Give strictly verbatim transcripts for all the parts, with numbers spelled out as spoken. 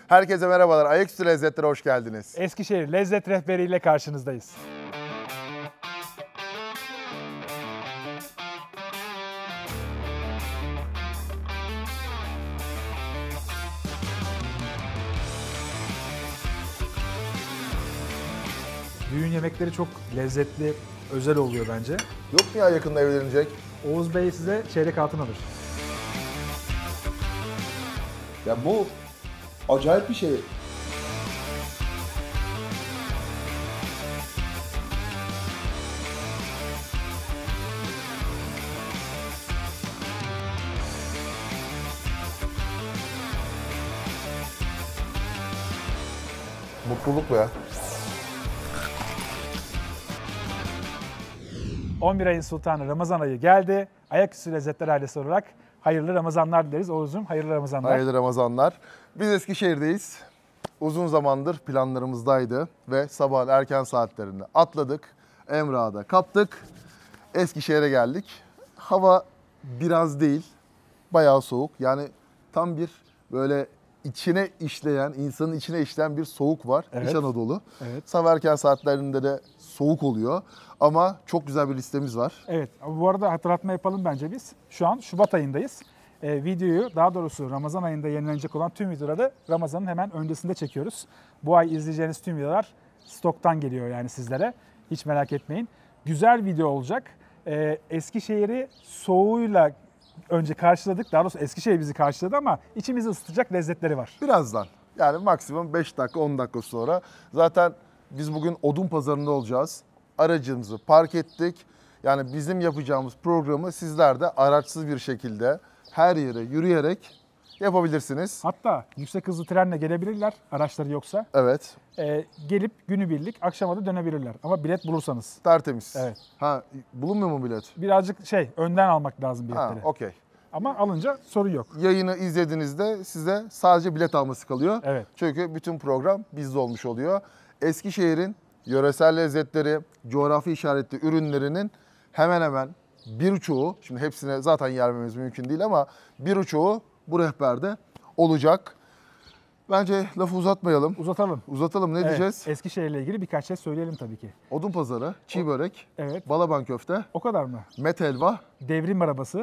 Herkese merhabalar. Ayaküstü Lezzetlere hoş geldiniz. Eskişehir Lezzet Rehberi ile karşınızdayız. Düğün yemekleri çok lezzetli, özel oluyor bence. Yok mu ya yakında evlenecek? Oğuz Bey size çeyrek altın alır. Ya bu acayip bir şey. Mutluluk bu ya. on bir ayın sultanı Ramazan ayı geldi. Ayaküstü Lezzetler ailesi olarak hayırlı Ramazanlar dileriz. Oğuz'um hayırlı Ramazanlar. Hayırlı Ramazanlar. Biz Eskişehir'deyiz. Uzun zamandır planlarımızdaydı ve sabahın erken saatlerinde atladık. Emrah'da kaptık. Eskişehir'e geldik. Hava biraz değil, bayağı soğuk. Yani tam bir böyle içine işleyen, insanın içine işleyen bir soğuk var. Evet. İç Anadolu. Evet. Sabah erken saatlerinde de soğuk oluyor. Ama çok güzel bir listemiz var. Evet, bu arada hatırlatma yapalım bence biz. Şu an Şubat ayındayız. Ee, videoyu, daha doğrusu Ramazan ayında yayınlanacak olan tüm videoları Ramazan'ın hemen öncesinde çekiyoruz. Bu ay izleyeceğiniz tüm videolar stoktan geliyor yani sizlere. Hiç merak etmeyin. Güzel video olacak. Ee, Eskişehir'i soğuğuyla önce karşıladık. Daha doğrusu Eskişehir bizi karşıladı ama içimizi ısıtacak lezzetleri var. Birazdan. Yani maksimum beş dakika on dakika sonra. Zaten biz bugün Odunpazarı'nda olacağız. Aracımızı park ettik. Yani bizim yapacağımız programı sizler de araçsız bir şekilde her yere yürüyerek yapabilirsiniz. Hatta yüksek hızlı trenle gelebilirler araçları yoksa. Evet. Ee, gelip günübirlik akşama da dönebilirler. Ama bilet bulursanız. Tertemiz. Evet. Ha, bulunmuyor mu bilet? Birazcık şey önden almak lazım Ha, biletleri. okey. Ama alınca sorun yok. Yayını izlediğinizde size sadece bilet alması kalıyor. Evet. Çünkü bütün program bizde olmuş oluyor. Eskişehir'in yöresel lezzetleri, coğrafi işaretli ürünlerinin hemen hemen birçoğu, şimdi hepsine zaten yer vermemiz mümkün değil ama birçoğu bu rehberde olacak. Bence lafı uzatmayalım. Uzatalım. Uzatalım ne Evet, diyeceğiz? Eskişehir'le ilgili birkaç şey söyleyelim tabii ki. Odunpazarı, çiğ börek, Evet. balaban köfte, O kadar mı? met helva Devrim arabası.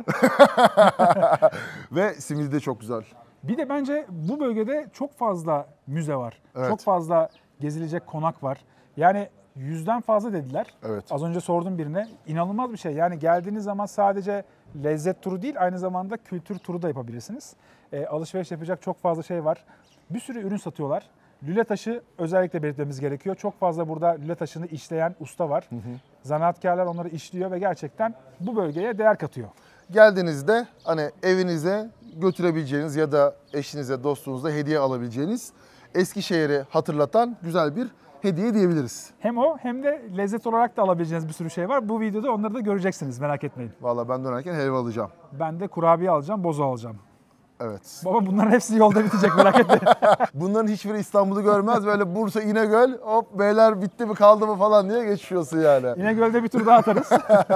ve simidi de çok güzel. Bir de bence bu bölgede çok fazla müze var. Evet. Çok fazla gezilecek konak var. Yani yüzden fazla dediler. Evet. Az önce sordum birine. İnanılmaz bir şey. Yani geldiğiniz zaman sadece lezzet turu değil, aynı zamanda kültür turu da yapabilirsiniz. E, alışveriş yapacak çok fazla şey var. Bir sürü ürün satıyorlar. Lüle taşı özellikle belirtmemiz gerekiyor. Çok fazla burada lüle taşını işleyen usta var. Hı hı. Zanaatkarlar onları işliyor ve gerçekten bu bölgeye değer katıyor. Geldiğinizde hani evinize götürebileceğiniz ya da eşinize, dostunuza hediye alabileceğiniz Eskişehir'i hatırlatan güzel bir hediye diyebiliriz. Hem o hem de lezzet olarak da alabileceğiniz bir sürü şey var. Bu videoda onları da göreceksiniz, merak etmeyin. Vallahi ben dönerken helva alacağım. Ben de kurabiye alacağım, boza alacağım. Evet. Baba bunların hepsi yolda bitecek, merak etmeyin. Bunların hiçbiri İstanbul'u görmez. Böyle Bursa, İnegöl, hop beyler bitti mi kaldı mı falan diye geçiyorsun yani. İnegöl'de bir tur daha atarız.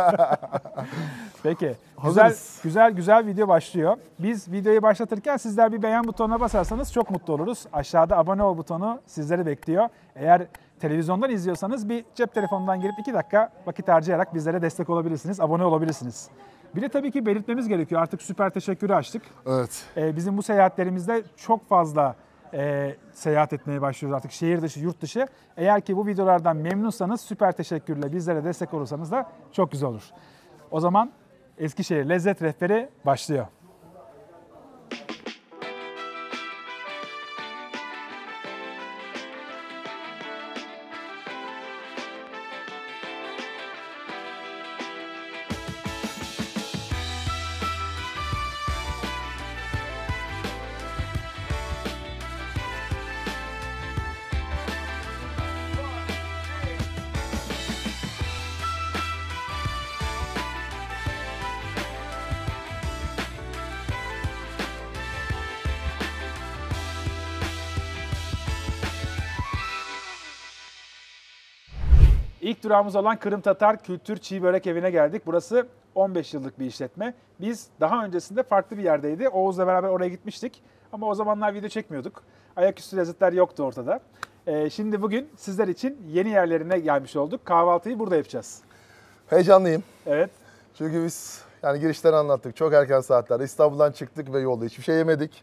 Peki. Güzel, Hazırız. güzel güzel video başlıyor. Biz videoyu başlatırken sizler bir beğen butonuna basarsanız çok mutlu oluruz. Aşağıda abone ol butonu sizleri bekliyor. Eğer televizyondan izliyorsanız bir cep telefonundan girip iki dakika vakit harcayarak bizlere destek olabilirsiniz, abone olabilirsiniz. Bir de tabii ki belirtmemiz gerekiyor. Artık süper teşekkürü açtık. Evet. Ee, bizim bu seyahatlerimizde çok fazla e, seyahat etmeye başlıyoruz artık, şehir dışı, yurt dışı. Eğer ki bu videolardan memnunsanız süper teşekkürle bizlere destek olursanız da çok güzel olur. O zaman Eskişehir Lezzet Rehberi başlıyor. İlk durağımız olan Kırım Tatar Kültür Çiğ Börek Evi'ne geldik. Burası on beş yıllık bir işletme. Biz daha öncesinde farklı bir yerdeydi. Oğuz'la beraber oraya gitmiştik. Ama o zamanlar video çekmiyorduk. ayaküstü lezzetler yoktu ortada. Ee, şimdi bugün sizler için yeni yerlerine gelmiş olduk. Kahvaltıyı burada yapacağız. Heyecanlıyım. Evet. Çünkü biz yani girişten anlattık. Çok erken saatlerde İstanbul'dan çıktık ve yolda hiçbir şey yemedik.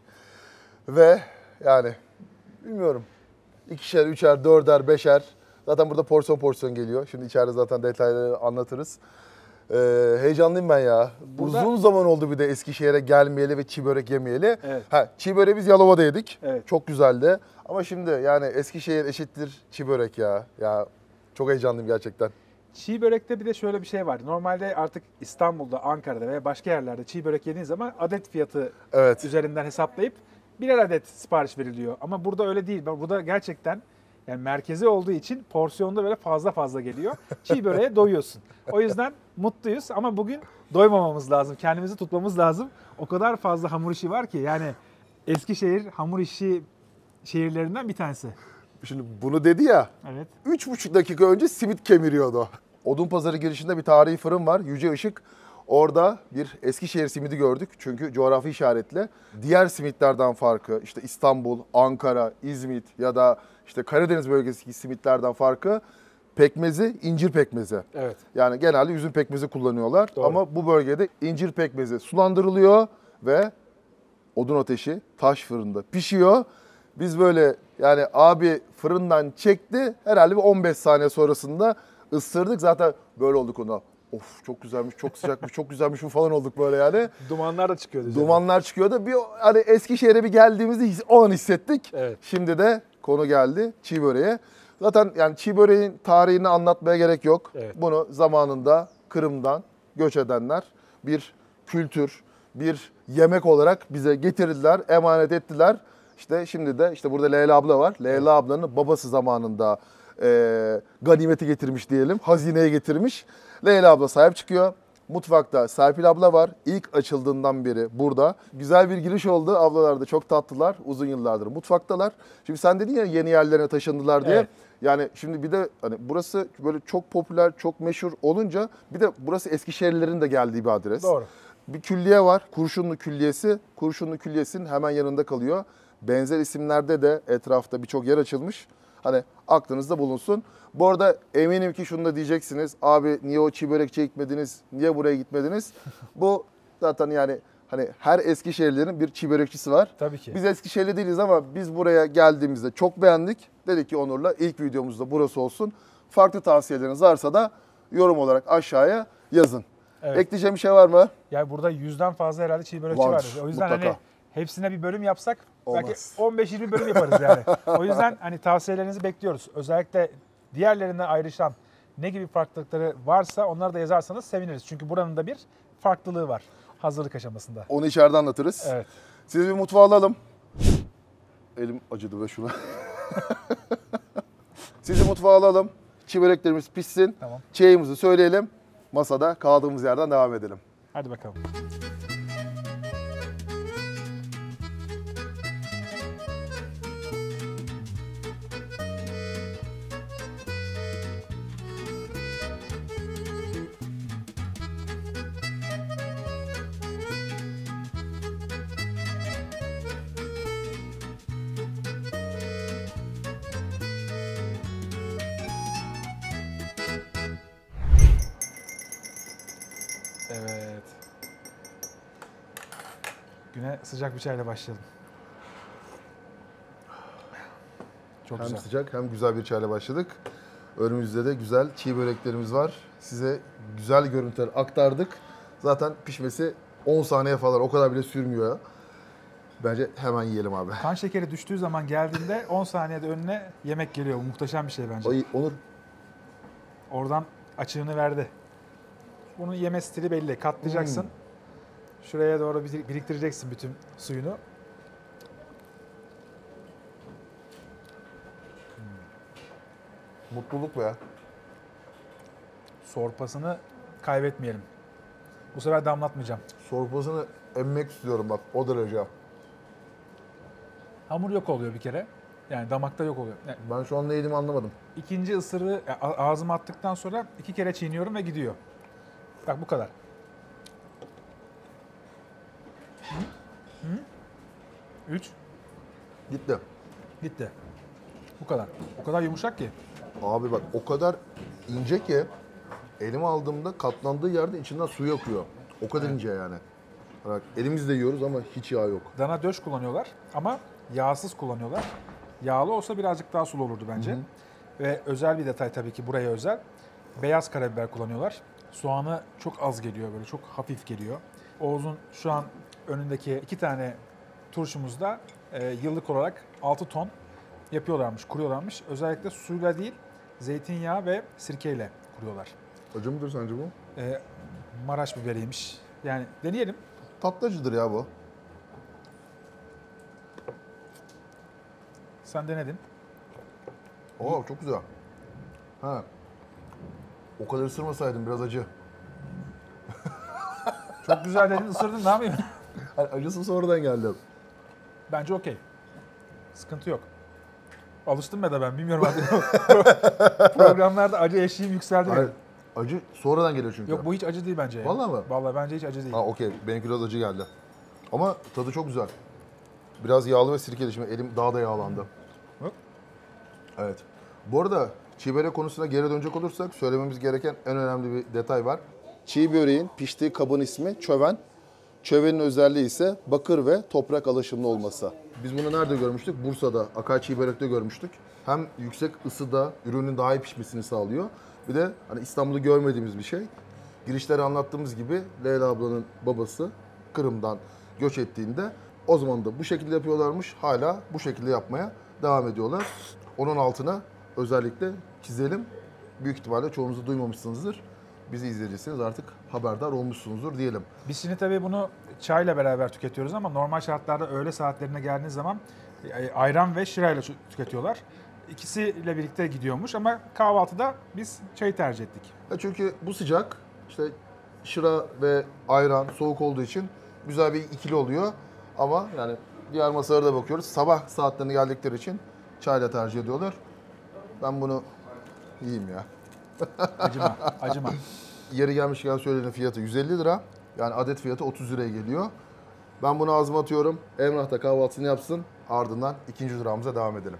Ve yani bilmiyorum. İkişer, üçer, dörder, beşer. Zaten burada porsiyon porsiyon geliyor. Şimdi içeride zaten detayları anlatırız. Ee, heyecanlıyım ben ya. Burada- Uzun zaman oldu bir de Eskişehir'e gelmeyeli ve çiğ börek yemeyeli. Evet. Ha, çiğ böreği biz Yalova'da yedik. Evet. Çok güzeldi. Ama şimdi yani Eskişehir eşittir çiğ börek ya. Ya çok heyecanlıyım gerçekten. Çiğ börekte bir de şöyle bir şey var. Normalde artık İstanbul'da, Ankara'da veya başka yerlerde çiğ börek yediğin zaman adet fiyatı Evet. üzerinden hesaplayıp birer adet sipariş veriliyor. Ama burada öyle değil. Burada gerçekten yani merkezi olduğu için porsiyonda böyle fazla fazla geliyor. Çiğ böreğe doyuyorsun. O yüzden mutluyuz ama bugün doymamamız lazım. Kendimizi tutmamız lazım. O kadar fazla hamur işi var ki yani Eskişehir hamur işi şehirlerinden bir tanesi. Şimdi bunu dedi ya. Evet. Üç buçuk dakika önce simit kemiriyordu. Odunpazarı girişinde bir tarihi fırın var. Yüce Işık. Orada bir Eskişehir simidi gördük. Çünkü coğrafi işaretli. Diğer simitlerden farkı işte İstanbul, Ankara, İzmit ya da işte Karadeniz bölgesindeki simitlerden farkı pekmezi, incir pekmezi. Evet. Yani genelde üzüm pekmezi kullanıyorlar. Doğru. Ama bu bölgede incir pekmezi sulandırılıyor ve odun ateşi taş fırında pişiyor. Biz böyle yani abi fırından çekti herhalde bir on beş saniye sonrasında ısırdık. Zaten böyle olduk ona. Of çok güzelmiş, çok sıcakmış, çok güzelmiş bu falan olduk böyle yani. Dumanlar da çıkıyordu. üzerine. Dumanlar çıkıyordu. Bir hani Eskişehir'e bir geldiğimizde his- o an hissettik. Evet. Şimdi de konu geldi çiğ böreğe. Zaten yani çiğ böreğin tarihini anlatmaya gerek yok. Evet. Bunu zamanında Kırım'dan göç edenler bir kültür, bir yemek olarak bize getirdiler, emanet ettiler. İşte şimdi de işte burada Leyla abla var. Leyla ablanın babası zamanında e, ganimeti getirmiş diyelim, hazineye getirmiş. Leyla abla sahip çıkıyor. Mutfakta Serpil abla var. İlk açıldığından beri burada. Güzel bir giriş oldu. Ablalar da çok tatlılar. Uzun yıllardır mutfaktalar. Şimdi sen dedin ya yeni yerlerine taşındılar diye. Evet. Yani şimdi bir de hani burası böyle çok popüler, çok meşhur olunca bir de burası Eskişehirlilerin de geldiği bir adres. Doğru. Bir külliye var. Kurşunlu Külliyesi. Kurşunlu Külliyesi'nin hemen yanında kalıyor. Benzer isimlerde de etrafta birçok yer açılmış. Hani aklınızda bulunsun. Bu arada eminim ki şunu da diyeceksiniz. Abi niye o çiğ börekçiye gitmediniz? Niye buraya gitmediniz? Bu zaten yani hani her Eskişehirlilerin bir çiğ börekçisi var. Tabii ki. Biz Eskişehirli değiliz ama biz buraya geldiğimizde çok beğendik. Dedik ki Onur'la ilk videomuzda burası olsun. Farklı tavsiyeleriniz varsa da yorum olarak aşağıya yazın. Evet. Ekleyeceğim bir şey var mı? Yani burada yüzden fazla herhalde çiğ börekçi Vardır, vardır. O yüzden mutlaka. hani hepsine bir bölüm yapsak Olmaz. belki on beş yirmi bölüm yaparız yani. O yüzden hani tavsiyelerinizi bekliyoruz. Özellikle diğerlerinden ayrışan ne gibi farklılıkları varsa onları da yazarsanız seviniriz. Çünkü buranın da bir farklılığı var hazırlık aşamasında. Onu içeride anlatırız. Evet. Sizi bir mutfağa alalım. Elim acıdı be şuna. Sizi mutfağa alalım. Çiğ böreklerimiz pişsin. Tamam. Çayımızı söyleyelim. Masada kaldığımız yerden devam edelim. Hadi bakalım. Evet. Güne sıcak bir çayla başlayalım. Çok hem güzel. sıcak hem güzel bir çayla başladık. Önümüzde de güzel çiğ böreklerimiz var. Size güzel görüntüler aktardık. Zaten pişmesi on saniye falan o kadar bile sürmüyor. Bence hemen yiyelim abi. Kan şekeri düştüğü zaman geldiğinde on saniyede önüne yemek geliyor. Muhteşem bir şey bence. Ay, Onur Oradan açığını verdi. Bunun yeme stili belli. Katlayacaksın. Hmm. Şuraya doğru bir- biriktireceksin bütün suyunu. mutluluk be ya. Sorpasını kaybetmeyelim. Bu sefer damlatmayacağım. Sorposunu emmek istiyorum bak o derece. Hamur yok oluyor bir kere. Yani damakta yok oluyor. Yani Ben şu an ne yediğimi anlamadım. ikinci ısırığı yani a- ağzıma attıktan sonra iki kere çiğniyorum ve gidiyor. Bak bu kadar. Hı? Hı? Üç. Gitti. Gitti. Bu kadar. O kadar yumuşak ki. Abi bak o kadar ince ki elime aldığımda katlandığı yerde içinden su akıyor. O kadar ince yani. Bak elimizle yiyoruz ama hiç yağ yok. Dana döş kullanıyorlar ama yağsız kullanıyorlar. Yağlı olsa birazcık daha sulu olurdu bence. Hı hı. Ve özel bir detay tabii ki buraya özel. Beyaz karabiber kullanıyorlar. Soğanı çok az geliyor, böyle çok hafif geliyor. Oğuz'un şu an önündeki iki tane turşumuzda e, yıllık olarak altı ton yapıyorlarmış, kuruyorlarmış. Özellikle suyla değil, zeytinyağı ve sirkeyle kuruyorlar. Acı mıdır sence bu? E, Maraş biberiymiş. Yani deneyelim. Tatlı acıdır ya bu. Sen denedin. Oo çok güzel. Ha. O kadar ısırmasaydım biraz acı. Çok güzel dedin, ısırdın, ne yapayım? Yani acısı sonradan geldi. Bence okey. Sıkıntı yok. Alıştım ya da ben, bilmiyorum artık. Programlarda acı eşiğim yükseldi. Hayır, acı sonradan geliyor çünkü. Yok, bu hiç acı değil bence ya. Vallahi mi? Vallahi bence hiç acı değil. Ha okey. Benimki biraz acı geldi. Ama tadı çok güzel. Biraz yağlı ve sirkeli. Şimdi elim daha da yağlandı. Bak. Evet. Bu arada çiğ börek konusuna geri dönecek olursak söylememiz gereken en önemli bir detay var. Çiğ böreğin piştiği kabın ismi çöven. Çövenin özelliği ise bakır ve toprak alaşımlı olması. Biz bunu nerede görmüştük? Bursa'da, Akay Çiğ Börek'te görmüştük. Hem yüksek ısıda ürünün daha iyi pişmesini sağlıyor. Bir de hani İstanbul'da görmediğimiz bir şey. Girişleri anlattığımız gibi Leyla ablanın babası Kırım'dan göç ettiğinde o zaman da bu şekilde yapıyorlarmış. Hala bu şekilde yapmaya devam ediyorlar. Onun altına özellikle çizelim. Büyük ihtimalle çoğunuz da duymamışsınızdır. Bizi izleyeceksiniz artık haberdar olmuşsunuzdur diyelim. Biz şimdi tabii bunu çayla beraber tüketiyoruz ama normal şartlarda öğle saatlerine geldiğiniz zaman ayran ve şırayla tüketiyorlar. İkisiyle birlikte gidiyormuş ama kahvaltıda biz çayı tercih ettik. Çünkü bu sıcak, işte şıra ve ayran soğuk olduğu için güzel bir ikili oluyor. Ama yani diğer masalara da bakıyoruz. Sabah saatlerine geldikleri için çayla tercih ediyorlar. Ben bunu yiyeyim ya. Acıma, acıma. Yeri gelmişken söyleyelim, fiyatı yüz elli lira. Yani adet fiyatı otuz liraya geliyor. Ben bunu ağzıma atıyorum. Emrah da kahvaltısını yapsın. Ardından ikinci durağımıza devam edelim.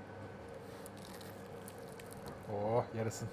Oh, yarasın.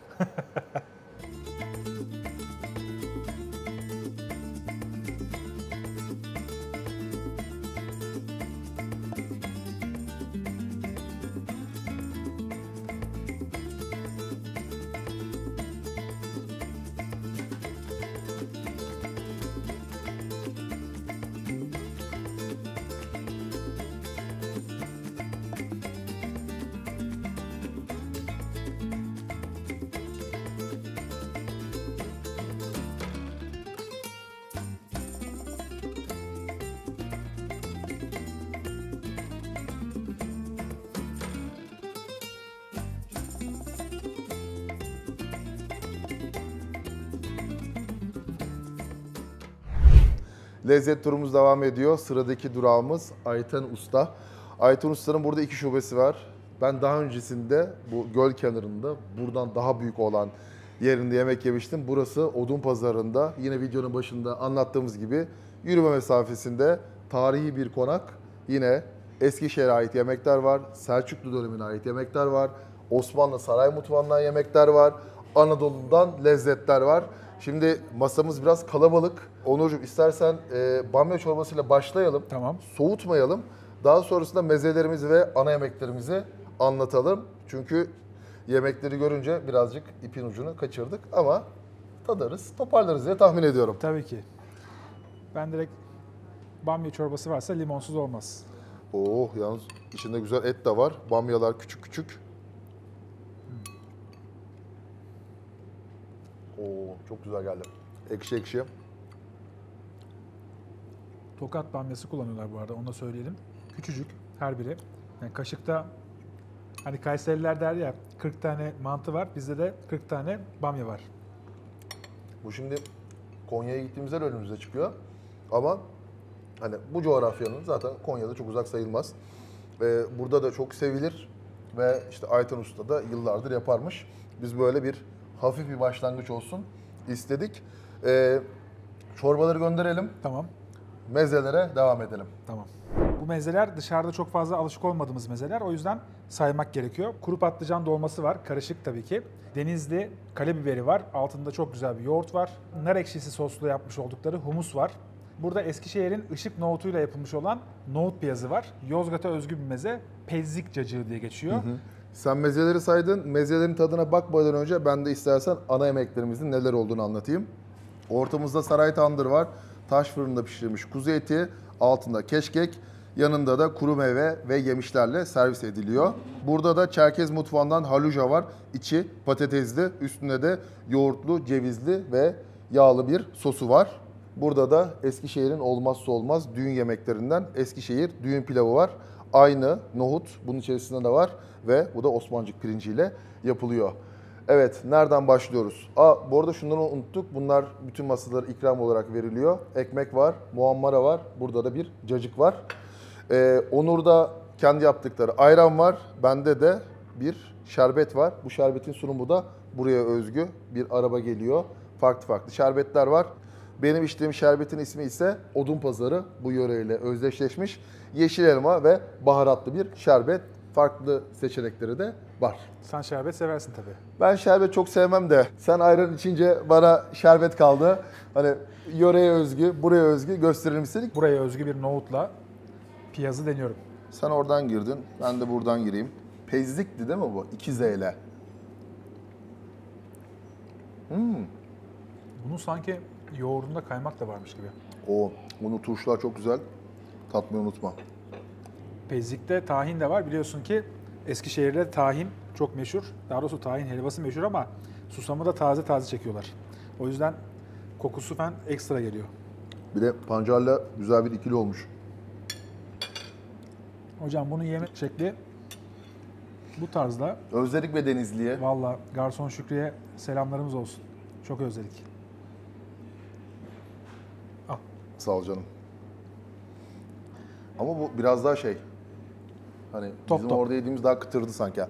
Lezzet turumuz devam ediyor. Sıradaki durağımız Ayten Usta. Ayten Usta'nın burada iki şubesi var. Ben daha öncesinde bu göl kenarında buradan daha büyük olan yerinde yemek yemiştim. Burası Odunpazarı'nda. Yine videonun başında anlattığımız gibi yürüme mesafesinde tarihi bir konak. Yine Eskişehir'e ait yemekler var. Selçuklu dönemine ait yemekler var. Osmanlı saray mutfağından yemekler var. Anadolu'dan lezzetler var. Şimdi masamız biraz kalabalık. Onurcuğum istersen e, bamya çorbasıyla başlayalım. Tamam. Soğutmayalım. Daha sonrasında mezelerimizi ve ana yemeklerimizi anlatalım. Çünkü yemekleri görünce birazcık ipin ucunu kaçırdık ama tadarız, toparlarız diye tahmin ediyorum. Tabii ki. Ben direkt bamya çorbası varsa limonsuz olmaz. Oh, yalnız içinde güzel et de var. Bamyalar küçük küçük. Oo, çok güzel geldi. Ekşi ekşi. Tokat bamyası kullanıyorlar bu arada, onu da söyleyelim. Küçücük her biri. Yani kaşıkta, hani Kayseriler der ya kırk tane mantı var, bizde de kırk tane bamya var. Bu şimdi Konya'ya gittiğimizde de önümüze çıkıyor. Ama hani bu coğrafyanın zaten Konya'da çok uzak sayılmaz. Ve burada da çok sevilir. Ve işte Ayten Usta da yıllardır yaparmış. Biz böyle bir hafif bir başlangıç olsun istedik. Ee, çorbaları gönderelim. Tamam. Mezelere devam edelim. Tamam. Bu mezeler dışarıda çok fazla alışık olmadığımız mezeler. O yüzden saymak gerekiyor. Kuru patlıcan dolması var. Karışık tabii ki. Denizli kale biberi var. Altında çok güzel bir yoğurt var. Nar ekşisi soslu yapmış oldukları humus var. Burada Eskişehir'in ışık nohutuyla yapılmış olan nohut piyazı var. Yozgat'a özgü bir meze. Pezzik cacığı diye geçiyor. Hı hı. Sen mezeleri saydın. Mezelerin tadına bakmadan önce ben de istersen ana yemeklerimizin neler olduğunu anlatayım. Ortamızda saray tandır var. Taş fırında pişirilmiş kuzu eti. Altında keşkek. Yanında da kuru meyve ve yemişlerle servis ediliyor. Burada da Çerkez mutfağından haluja var. İçi patatesli, üstünde de yoğurtlu, cevizli ve yağlı bir sosu var. Burada da Eskişehir'in olmazsa olmaz düğün yemeklerinden Eskişehir düğün pilavı var. Aynı nohut bunun içerisinde de var ve bu da Osmancık pirinciyle yapılıyor. Evet, nereden başlıyoruz? Aa, bu arada şunları unuttuk. Bunlar bütün masalara ikram olarak veriliyor. Ekmek var, muhammara var. Burada da bir cacık var. Ee, Onur'da kendi yaptıkları ayran var. Bende de bir şerbet var. Bu şerbetin sunumu da buraya özgü. Bir araba geliyor. Farklı farklı şerbetler var. Benim içtiğim şerbetin ismi ise Odunpazarı. Bu yöreyle özdeşleşmiş. Yeşil elma ve baharatlı bir şerbet. Farklı seçenekleri de var. Sen şerbet seversin tabii. Ben şerbet çok sevmem de sen ayran içince bana şerbet kaldı. Hani yöreye özgü, buraya özgü gösterelim istedik. Buraya özgü bir nohutla piyazı deniyorum. Sen oradan girdin, ben de buradan gireyim. Pezlikti değil mi bu? İki Z ile. Hmm. Bunun sanki yoğurdunda kaymak da varmış gibi. O, bunu turşular çok güzel. Tatmayı unutma. Pezlik'te tahin de var. Biliyorsun ki Eskişehir'de tahin çok meşhur. Daha doğrusu tahin helvası meşhur ama susamı da taze taze çekiyorlar. O yüzden kokusu falan ekstra geliyor. Bir de pancarla güzel bir ikili olmuş. Hocam bunun yeme şekli bu tarzda. Özledik ve Denizli'ye. Valla garson Şükrü'ye selamlarımız olsun. Çok özledik. Al. Sağ ol canım. Ama bu biraz daha şey. Hani Top bizim top. orada yediğimiz daha kıtırdı sanki.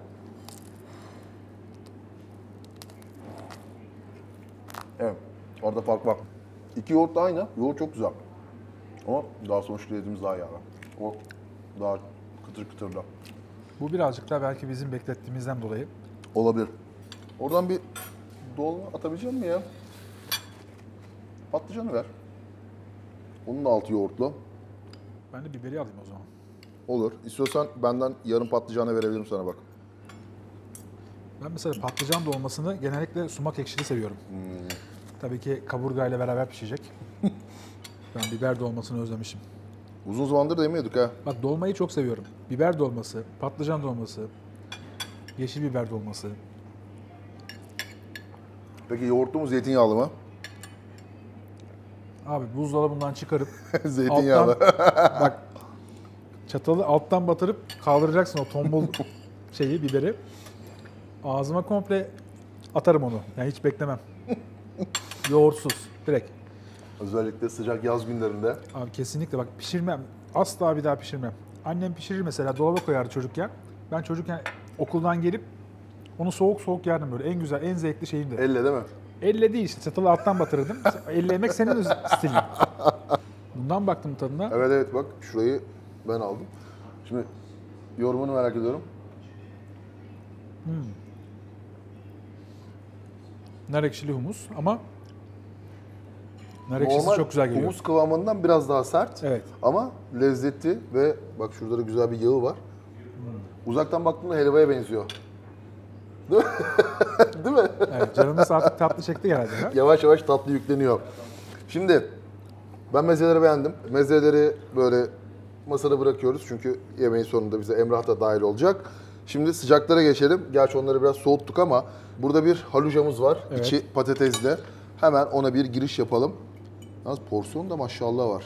Evet. Orada fark var. İki yoğurt da aynı. Yoğurt çok güzel. Ama daha sonuçta yediğimiz daha yağlı. O daha kıtır kıtır da. Bu birazcık da belki bizim beklettiğimizden dolayı. Olabilir. Oradan bir dolma atabilecek misin ya? Patlıcanı ver. Onun da altı yoğurtlu. Ben de biberi alayım o zaman. Olur. İstiyorsan benden yarım patlıcanı verebilirim sana bak. Ben mesela patlıcan dolmasını genellikle sumak ekşili seviyorum. Hmm. Tabii ki kaburgayla beraber pişecek. Ben biber dolmasını özlemişim. Uzun zamandır da yemiyorduk ha. Bak dolmayı çok seviyorum. Biber dolması, patlıcan dolması, yeşil biber dolması. Peki yoğurtlu mu zeytinyağlı mı? Abi buzdolabından çıkarıp Zeytinyağlı. alttan, bak çatalı alttan batırıp kaldıracaksın o tombul şeyi, biberi. Ağzıma komple atarım onu. Yani hiç beklemem. Yoğurtsuz, direkt. Özellikle sıcak yaz günlerinde. Abi kesinlikle bak pişirmem. Asla bir daha pişirmem. Annem pişirir mesela, dolaba koyardı çocukken. Ben çocukken okuldan gelip onu soğuk soğuk yerdim böyle. En güzel, en zevkli şeyimdi. Elle değil mi? Elle değil işte, çatalı alttan batırırdım. Elle yemek senin stilin. Bundan baktım tadına. Evet evet bak şurayı ben aldım. Şimdi yorumunu merak ediyorum. Hmm. Nar ekşili humus ama nar ekşisi Normal çok güzel geliyor. humus kıvamından biraz daha sert. Evet. Ama lezzetli ve bak şurada da güzel bir yağı var. Hmm. Uzaktan baktığında helvaya benziyor. Değil mi? Değil mi? Evet, canımız artık tatlı çekti herhalde. Ha? Yavaş yavaş tatlı yükleniyor. Şimdi ben mezeleri beğendim. Mezeleri böyle masada bırakıyoruz çünkü yemeğin sonunda bize Emrah da dahil olacak. Şimdi sıcaklara geçelim. Gerçi onları biraz soğuttuk ama burada bir halujamız var. Evet. İçi patatesli. Hemen ona bir giriş yapalım. Yalnız porsiyon da maşallah var.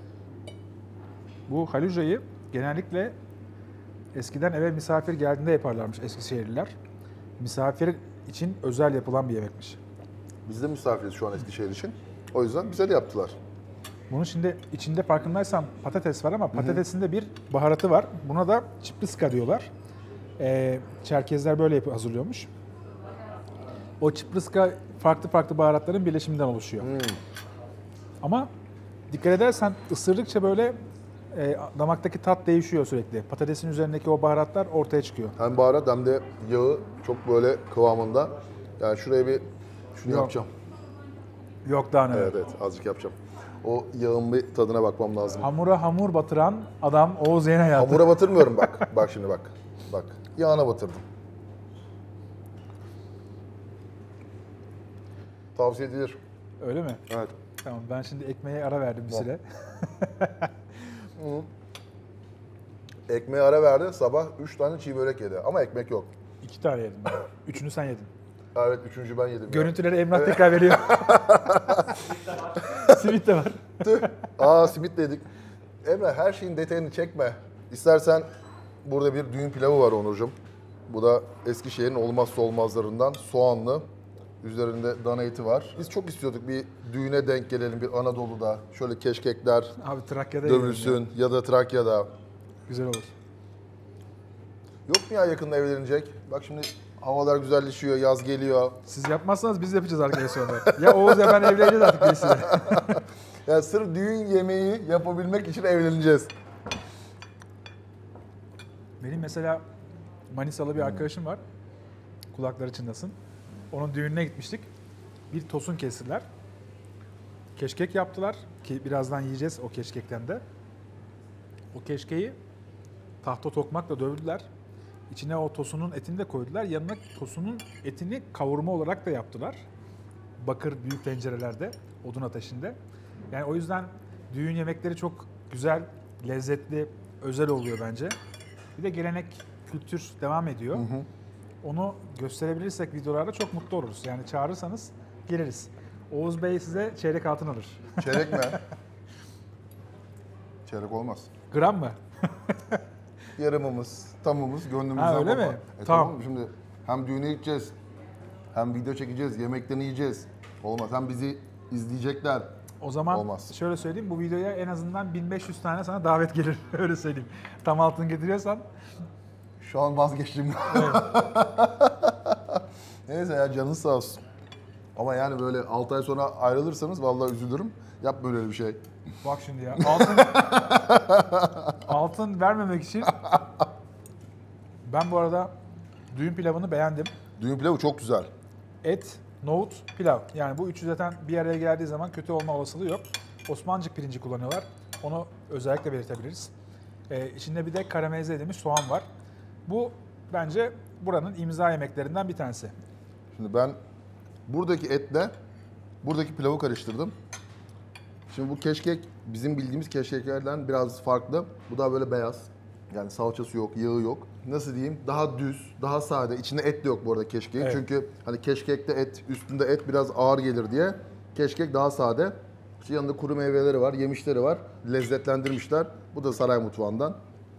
Bu halujayı genellikle eskiden eve misafir geldiğinde yaparlarmış Eskişehirliler. Misafir için özel yapılan bir yemekmiş. Biz de misafiriz şu an Eskişehir için. O yüzden bize de yaptılar. Bunun şimdi içinde farkındaysan patates var ama patatesin de bir baharatı var. Buna da çipliska diyorlar. Ee, Çerkezler böyle yapı hazırlıyormuş. O çipliska farklı farklı baharatların birleşiminden oluşuyor. Hmm. Ama dikkat edersen ısırdıkça böyle e, damaktaki tat değişiyor sürekli. Patatesin üzerindeki o baharatlar ortaya çıkıyor. Hem baharat hem de yağı çok böyle kıvamında. Yani şuraya bir şunu Yok. yapacağım. Yok daha neler. Evet evet azıcık yapacağım. O yağın bir tadına bakmam lazım. Hamura hamur batıran adam Oğuz Yeni Hayatı. Hamura batırmıyorum bak. Bak şimdi bak. Bak. Yağına batırdım. Tavsiye edilir. Öyle mi? Evet. Tamam, ben şimdi ekmeğe ara verdim bir Tamam. süre. Ekmeğe ara verdi. Sabah üç tane çiğ börek yedi. Ama ekmek yok. İki tane yedim ben. Üçünü sen yedin. Evet üçüncü ben yedim. ya. Görüntüleri Emrah tekrar veriyor. Simit de var. Tüh. Aa simit de yedik. Emre her şeyin detayını çekme. İstersen burada bir düğün pilavı var Onurcuğum. Bu da Eskişehir'in olmazsa olmazlarından soğanlı. Üzerinde dana eti var. Biz çok istiyorduk bir düğüne denk gelelim bir Anadolu'da. Şöyle keşkekler Abi Trakya'da yedim dövülsün ya da Trakya'da. ya. Güzel olur. Yok mu ya yakında evlenecek? Bak şimdi havalar güzelleşiyor, yaz geliyor. Siz yapmazsanız biz yapacağız arkadaşlar sonra. Ya Oğuz ya ben evleneceğiz artık birisiyle. Ya sırf düğün yemeği yapabilmek için evleneceğiz. Benim mesela Manisalı bir arkadaşım var. Kulakları çınlasın. Onun düğününe gitmiştik. Bir tosun kestiler. Keşkek yaptılar ki birazdan yiyeceğiz o keşkekten de. O keşkeği tahta tokmakla dövdüler. İçine o tosunun etini de koydular. Yanına tosunun etini kavurma olarak da yaptılar. Bakır büyük tencerelerde, odun ateşinde. Yani o yüzden düğün yemekleri çok güzel, lezzetli, özel oluyor bence. Bir de gelenek, kültür devam ediyor. Hı hı. Onu gösterebilirsek videolarda çok mutlu oluruz. Yani çağırırsanız geliriz. Oğuz Bey size çeyrek altın alır. Çeyrek mi? Çeyrek olmaz. Gram mı? Yarımımız, tamımız, gönlümüzden Ha, öyle kopar. mi? E, Tamam. tamam. Şimdi hem düğüne gideceğiz, hem video çekeceğiz, yemeklerini yiyeceğiz. Olmaz. Hem bizi izleyecekler. O zaman Olmaz. şöyle söyleyeyim, bu videoya en azından bin beş yüz tane sana davet gelir. Öyle söyleyeyim. Tam altın getiriyorsan. Şu an vazgeçtim. Neyse ya canın sağ olsun. Ama yani böyle altı ay sonra ayrılırsanız vallahi üzülürüm. Yap böyle bir şey. Bak şimdi ya. Altın, altın vermemek için. Ben bu arada düğün pilavını beğendim. Düğün pilavı çok güzel. Et, nohut, pilav. Yani bu üçü zaten bir araya geldiği zaman kötü olma olasılığı yok. Osmancık pirinci kullanıyorlar. Onu özellikle belirtebiliriz. Ee, içinde bir de karamelize edilmiş soğan var. Bu bence buranın imza yemeklerinden bir tanesi. Şimdi ben buradaki etle buradaki pilavı karıştırdım. Şimdi bu keşkek bizim bildiğimiz keşkeklerden biraz farklı. Bu daha böyle beyaz. Yani salçası yok, yağı yok. Nasıl diyeyim? Daha düz, daha sade. İçinde et de yok bu arada keşkeğin. Evet. Çünkü hani keşkekte et, üstünde et biraz ağır gelir diye. Keşkek daha sade. İşte yanında kuru meyveleri var, yemişleri var. Lezzetlendirmişler. Bu da saray mutfağından.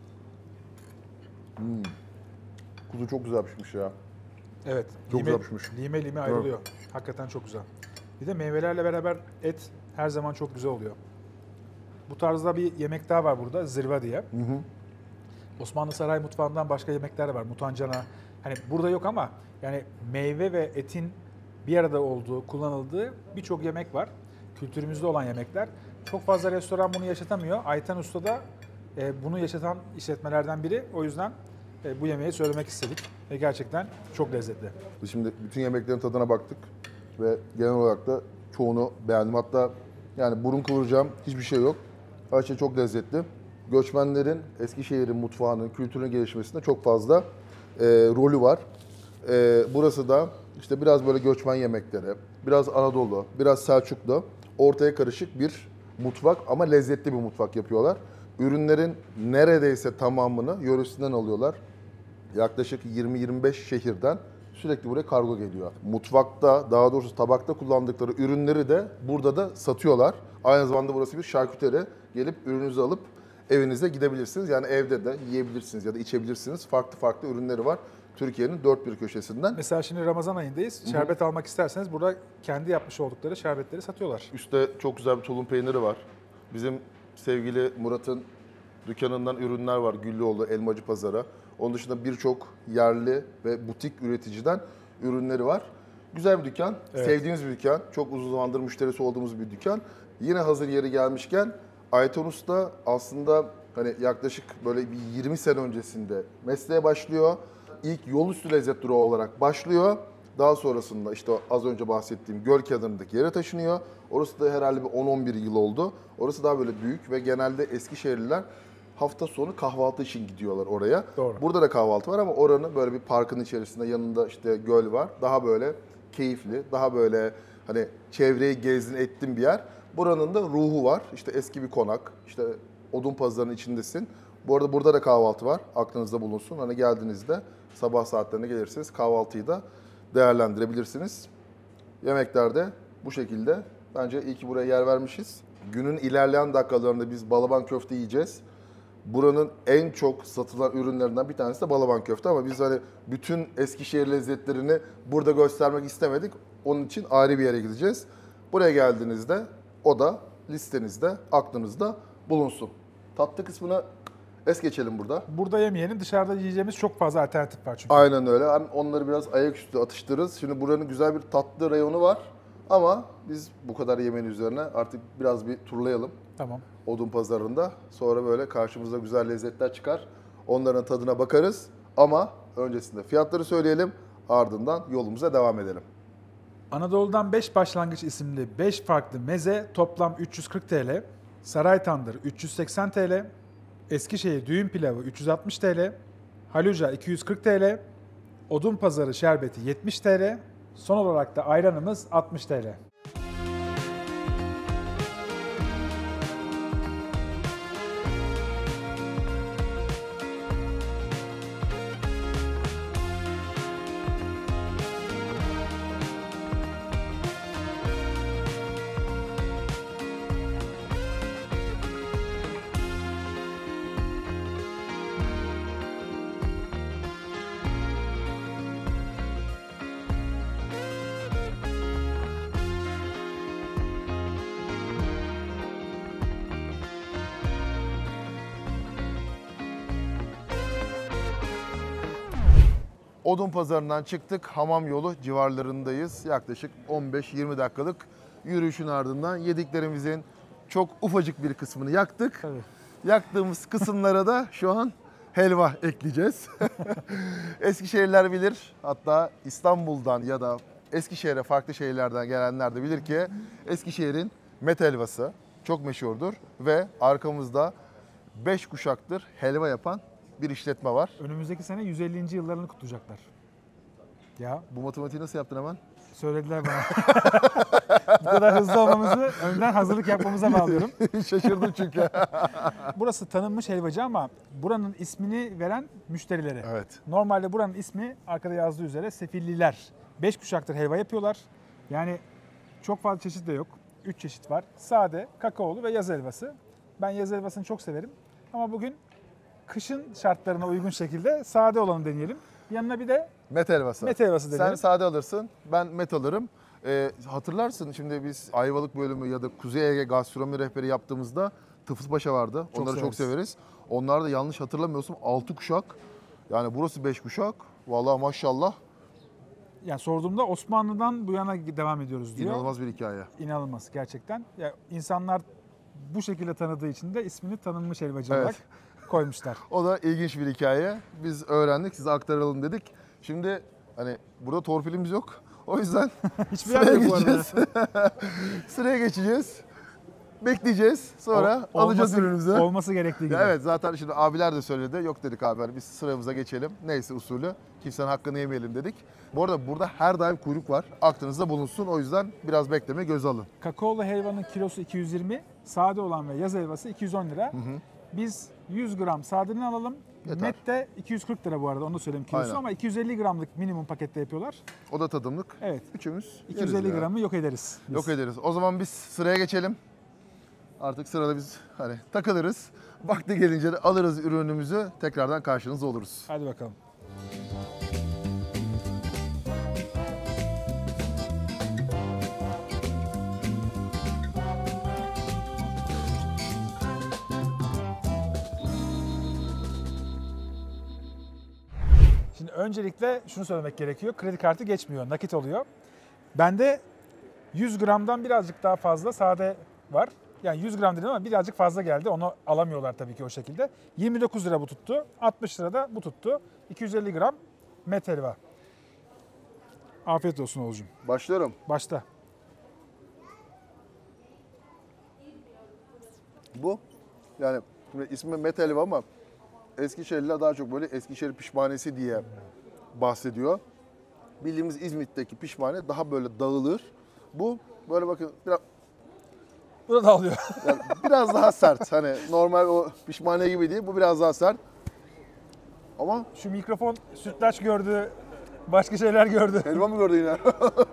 Hmm. Kuzu çok güzel pişmiş ya. Evet. Çok lime, güzel pişmiş. Lime lime ayrılıyor. Hakikaten çok güzel. Bir de meyvelerle beraber et her zaman çok güzel oluyor. Bu tarzda bir yemek daha var burada. Zırva diye. Hı hı. Osmanlı saray mutfağından başka yemekler de var. Mutancana. Hani burada yok ama yani meyve ve etin bir arada olduğu, kullanıldığı birçok yemek var. Kültürümüzde olan yemekler. Çok fazla restoran bunu yaşatamıyor. Ayten Usta da e, bunu yaşatan işletmelerden biri. O yüzden e, bu yemeği söylemek istedik. Ve gerçekten çok lezzetli. Biz şimdi bütün yemeklerin tadına baktık ve genel olarak da çoğunu beğendim. Hatta yani burun kıvıracağım hiçbir şey yok. Her şey çok lezzetli. Göçmenlerin Eskişehir'in mutfağının, kültürünün gelişmesinde çok fazla e, rolü var. E, burası da işte biraz böyle göçmen yemekleri, biraz Anadolu, biraz Selçuklu, ortaya karışık bir mutfak ama lezzetli bir mutfak yapıyorlar. Ürünlerin neredeyse tamamını yöresinden alıyorlar. Yaklaşık yirmi yirmi beş şehirden sürekli buraya kargo geliyor. Mutfakta, daha doğrusu tabakta kullandıkları ürünleri de burada da satıyorlar. Aynı zamanda burası bir şarküteri. Gelip ürününüzü alıp evinize gidebilirsiniz. Yani evde de yiyebilirsiniz ya da içebilirsiniz. Farklı farklı ürünleri var Türkiye'nin dört bir köşesinden. Mesela şimdi Ramazan ayındayız. Şerbet almak isterseniz burada kendi yapmış oldukları şerbetleri satıyorlar. Üstte çok güzel bir tulum peyniri var. Bizim sevgili Murat'ın dükkanından ürünler var. Güllüoğlu, Elmacı Pazarı. Onun dışında birçok yerli ve butik üreticiden ürünleri var. Güzel bir dükkan, Evet. sevdiğimiz bir dükkan. Çok uzun zamandır müşterisi olduğumuz bir dükkan. Yine hazır yeri gelmişken Ayten Usta aslında hani yaklaşık böyle bir yirmi sene öncesinde mesleğe başlıyor. İlk yol üstü lezzet durağı olarak başlıyor. Daha sonrasında işte az önce bahsettiğim Gölkenarı'ndaki yere taşınıyor. Orası da herhalde bir on on bir yıl oldu. Orası daha böyle büyük ve genelde Eskişehirliler hafta sonu kahvaltı için gidiyorlar oraya. Doğru. Burada da kahvaltı var ama oranın böyle bir parkın içerisinde yanında işte göl var. Daha böyle keyifli, daha böyle hani çevreyi gezdin ettin bir yer. Buranın da ruhu var. İşte eski bir konak, işte Odunpazarı'nın içindesin. Bu arada burada da kahvaltı var. Aklınızda bulunsun. Hani geldiğinizde sabah saatlerine gelirseniz kahvaltıyı da değerlendirebilirsiniz. Yemekler de bu şekilde. Bence iyi ki buraya yer vermişiz. Günün ilerleyen dakikalarında biz balaban köfte yiyeceğiz. Buranın en çok satılan ürünlerinden bir tanesi de balaban köfte ama biz hani bütün Eskişehir lezzetlerini burada göstermek istemedik. Onun için ayrı bir yere gideceğiz. Buraya geldiğinizde o da listenizde, aklınızda bulunsun. Tatlı kısmına es geçelim burada. Burada yemeyelim. Dışarıda yiyeceğimiz çok fazla alternatif var çünkü. Aynen öyle. Hem onları biraz ayaküstü atıştırırız. Şimdi buranın güzel bir tatlı reyonu var. Ama biz bu kadar yemeğin üzerine artık biraz bir turlayalım. Tamam. Odunpazarı'nda. Sonra böyle karşımıza güzel lezzetler çıkar. Onların tadına bakarız. Ama öncesinde fiyatları söyleyelim. Ardından yolumuza devam edelim. Anadolu'dan beş Başlangıç isimli beş farklı meze toplam üç yüz kırk TL. Saray Tandır üç yüz seksen TL. Eskişehir Düğün Pilavı üç yüz altmış TL. Haluca iki yüz kırk TL. Odunpazarı Şerbeti yetmiş TL. Son olarak da ayranımız altmış TL. Odunpazarı'ndan çıktık. Hamam yolu civarlarındayız. Yaklaşık on beş yirmi dakikalık yürüyüşün ardından yediklerimizin çok ufacık bir kısmını yaktık. Tabii. Yaktığımız kısımlara da şu an helva ekleyeceğiz. Eskişehirliler bilir. Hatta İstanbul'dan ya da Eskişehir'e farklı şehirlerden gelenler de bilir ki Eskişehir'in met helvası çok meşhurdur. Ve arkamızda beş kuşaktır helva yapan bir işletme var. Önümüzdeki sene yüz ellinci yıllarını kutlayacaklar. Ya Bu matematiği nasıl yaptın hemen? söylediler bana. Bu kadar hızlı olmamızı önden hazırlık yapmamıza bağlıyorum. Şaşırdım çünkü. Burası tanınmış helvacı ama buranın ismini veren müşterileri. Evet. Normalde buranın ismi arkada yazdığı üzere Sefilliler. Beş kuşaktır helva yapıyorlar. Yani çok fazla çeşit de yok. Üç çeşit var. Sade, kakaolu ve yaz helvası. Ben yaz helvasını çok severim. Ama bugün kışın şartlarına uygun şekilde sade olanı deneyelim. Yanına bir de Met helvası. met helvası deneyelim. Sen sade alırsın, ben met alırım. Ee, hatırlarsın şimdi biz Ayvalık bölümü ya da Kuzey Ege gastronomi rehberi yaptığımızda Tıfılpaşa vardı. Çok Onları çok severiz. severiz. Onlar da yanlış hatırlamıyorsam altı kuşak. Yani burası beş kuşak. Vallahi maşallah Yani sorduğumda Osmanlı'dan bu yana devam ediyoruz diyor. inanılmaz bir hikaye. İnanılmaz gerçekten. Ya insanlar bu şekilde tanıdığı için de ismini tanınmış helvacı Evet. olarak koymuşlar. O da ilginç bir hikaye. Biz öğrendik, size aktaralım dedik. Şimdi hani burada torpilimiz yok. O yüzden Hiçbir sıraya yer yok bu arada. geçeceğiz. Sıraya geçeceğiz. Bekleyeceğiz. Sonra Ol- alacağız olması- ürünümüzü. Olması gerektiği gibi. Ya evet, zaten şimdi abiler de söyledi. Yok dedik abi, hani biz sıramıza geçelim. Neyse usulü. Kimsenin hakkını yemeyelim dedik. Bu arada burada her daim kuyruk var. Aklınızda bulunsun. O yüzden biraz bekleme, göz alın. Kakaolu helvanın kilosu iki yüz yirmi, sade olan ve yaz helvası iki yüz on lira. Biz yüz gram sadeni alalım. Yeter. Net de iki yüz kırk lira bu arada, onu da söyleyeyim kilosu, Aynen. ama iki yüz elli gramlık minimum pakette yapıyorlar. O da tadımlık. Evet. Üçümüz iki yüz yeriz elli ya. gramı yok ederiz. biz. Yok ederiz. O zaman biz sıraya geçelim. Artık sırada biz hani takılırız. Vakti gelince de alırız ürünümüzü. Tekrardan karşınızda oluruz. Hadi bakalım. Şimdi öncelikle şunu söylemek gerekiyor. Kredi kartı geçmiyor, nakit oluyor. Bende yüz gramdan birazcık daha fazla sade var. Yani yüz gram dedim ama birazcık fazla geldi. Onu alamıyorlar tabii ki o şekilde. yirmi dokuz lira bu tuttu. altmış lira da bu tuttu. iki yüz elli gram met helva. Afiyet olsun Oğuzcuğum. Başlıyorum. Başta. Bu yani ismi met helva ama Eskişehirliler daha çok böyle Eskişehir pişmanesi diye bahsediyor. Bildiğimiz İzmit'teki pişmane daha böyle dağılır. Bu böyle bakın biraz, Bu da dağılıyor. yani biraz daha sert. Hani normal o pişmane gibi değil. Bu biraz daha sert. Ama Şu mikrofon sütlaç gördü, başka şeyler gördü. helva mı gördün yine?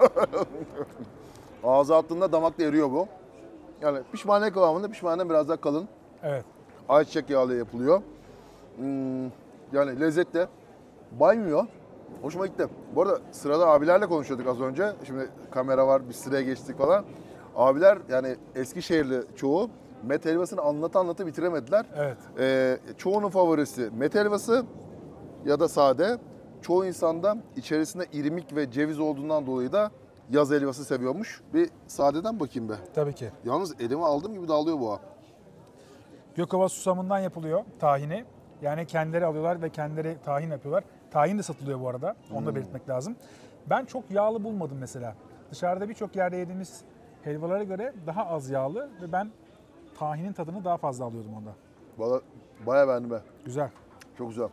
Ağza attığında damakta eriyor bu. Yani pişmane kıvamında, pişmaneden biraz daha kalın. Evet. Ayçiçek yağıyla yapılıyor. Hmm, yani lezzetli. Baymıyor. Hoşuma gitti. Bu arada sırada abilerle konuşuyorduk az önce. Şimdi kamera var, bir sıraya geçtik falan. Abiler yani Eskişehirli çoğu met helvasını anlata anlata bitiremediler. Evet. Ee, çoğunun favorisi met helvası ya da sade. Çoğu insanda içerisinde irmik ve ceviz olduğundan dolayı da yaz helvası seviyormuş. Bir sadeden bakayım be. Tabii ki. Yalnız elime aldığım gibi dağılıyor bu ha. Gökova susamından yapılıyor tahini. Yani kendileri alıyorlar ve kendileri tahin yapıyorlar. Tahin de satılıyor bu arada. Onu da belirtmek lazım. Ben çok yağlı bulmadım mesela. Dışarıda birçok yerde yediğimiz helvalara göre daha az yağlı ve ben tahinin tadını daha fazla alıyordum onda. Valla bayağı beğendim be. Güzel. Çok güzel.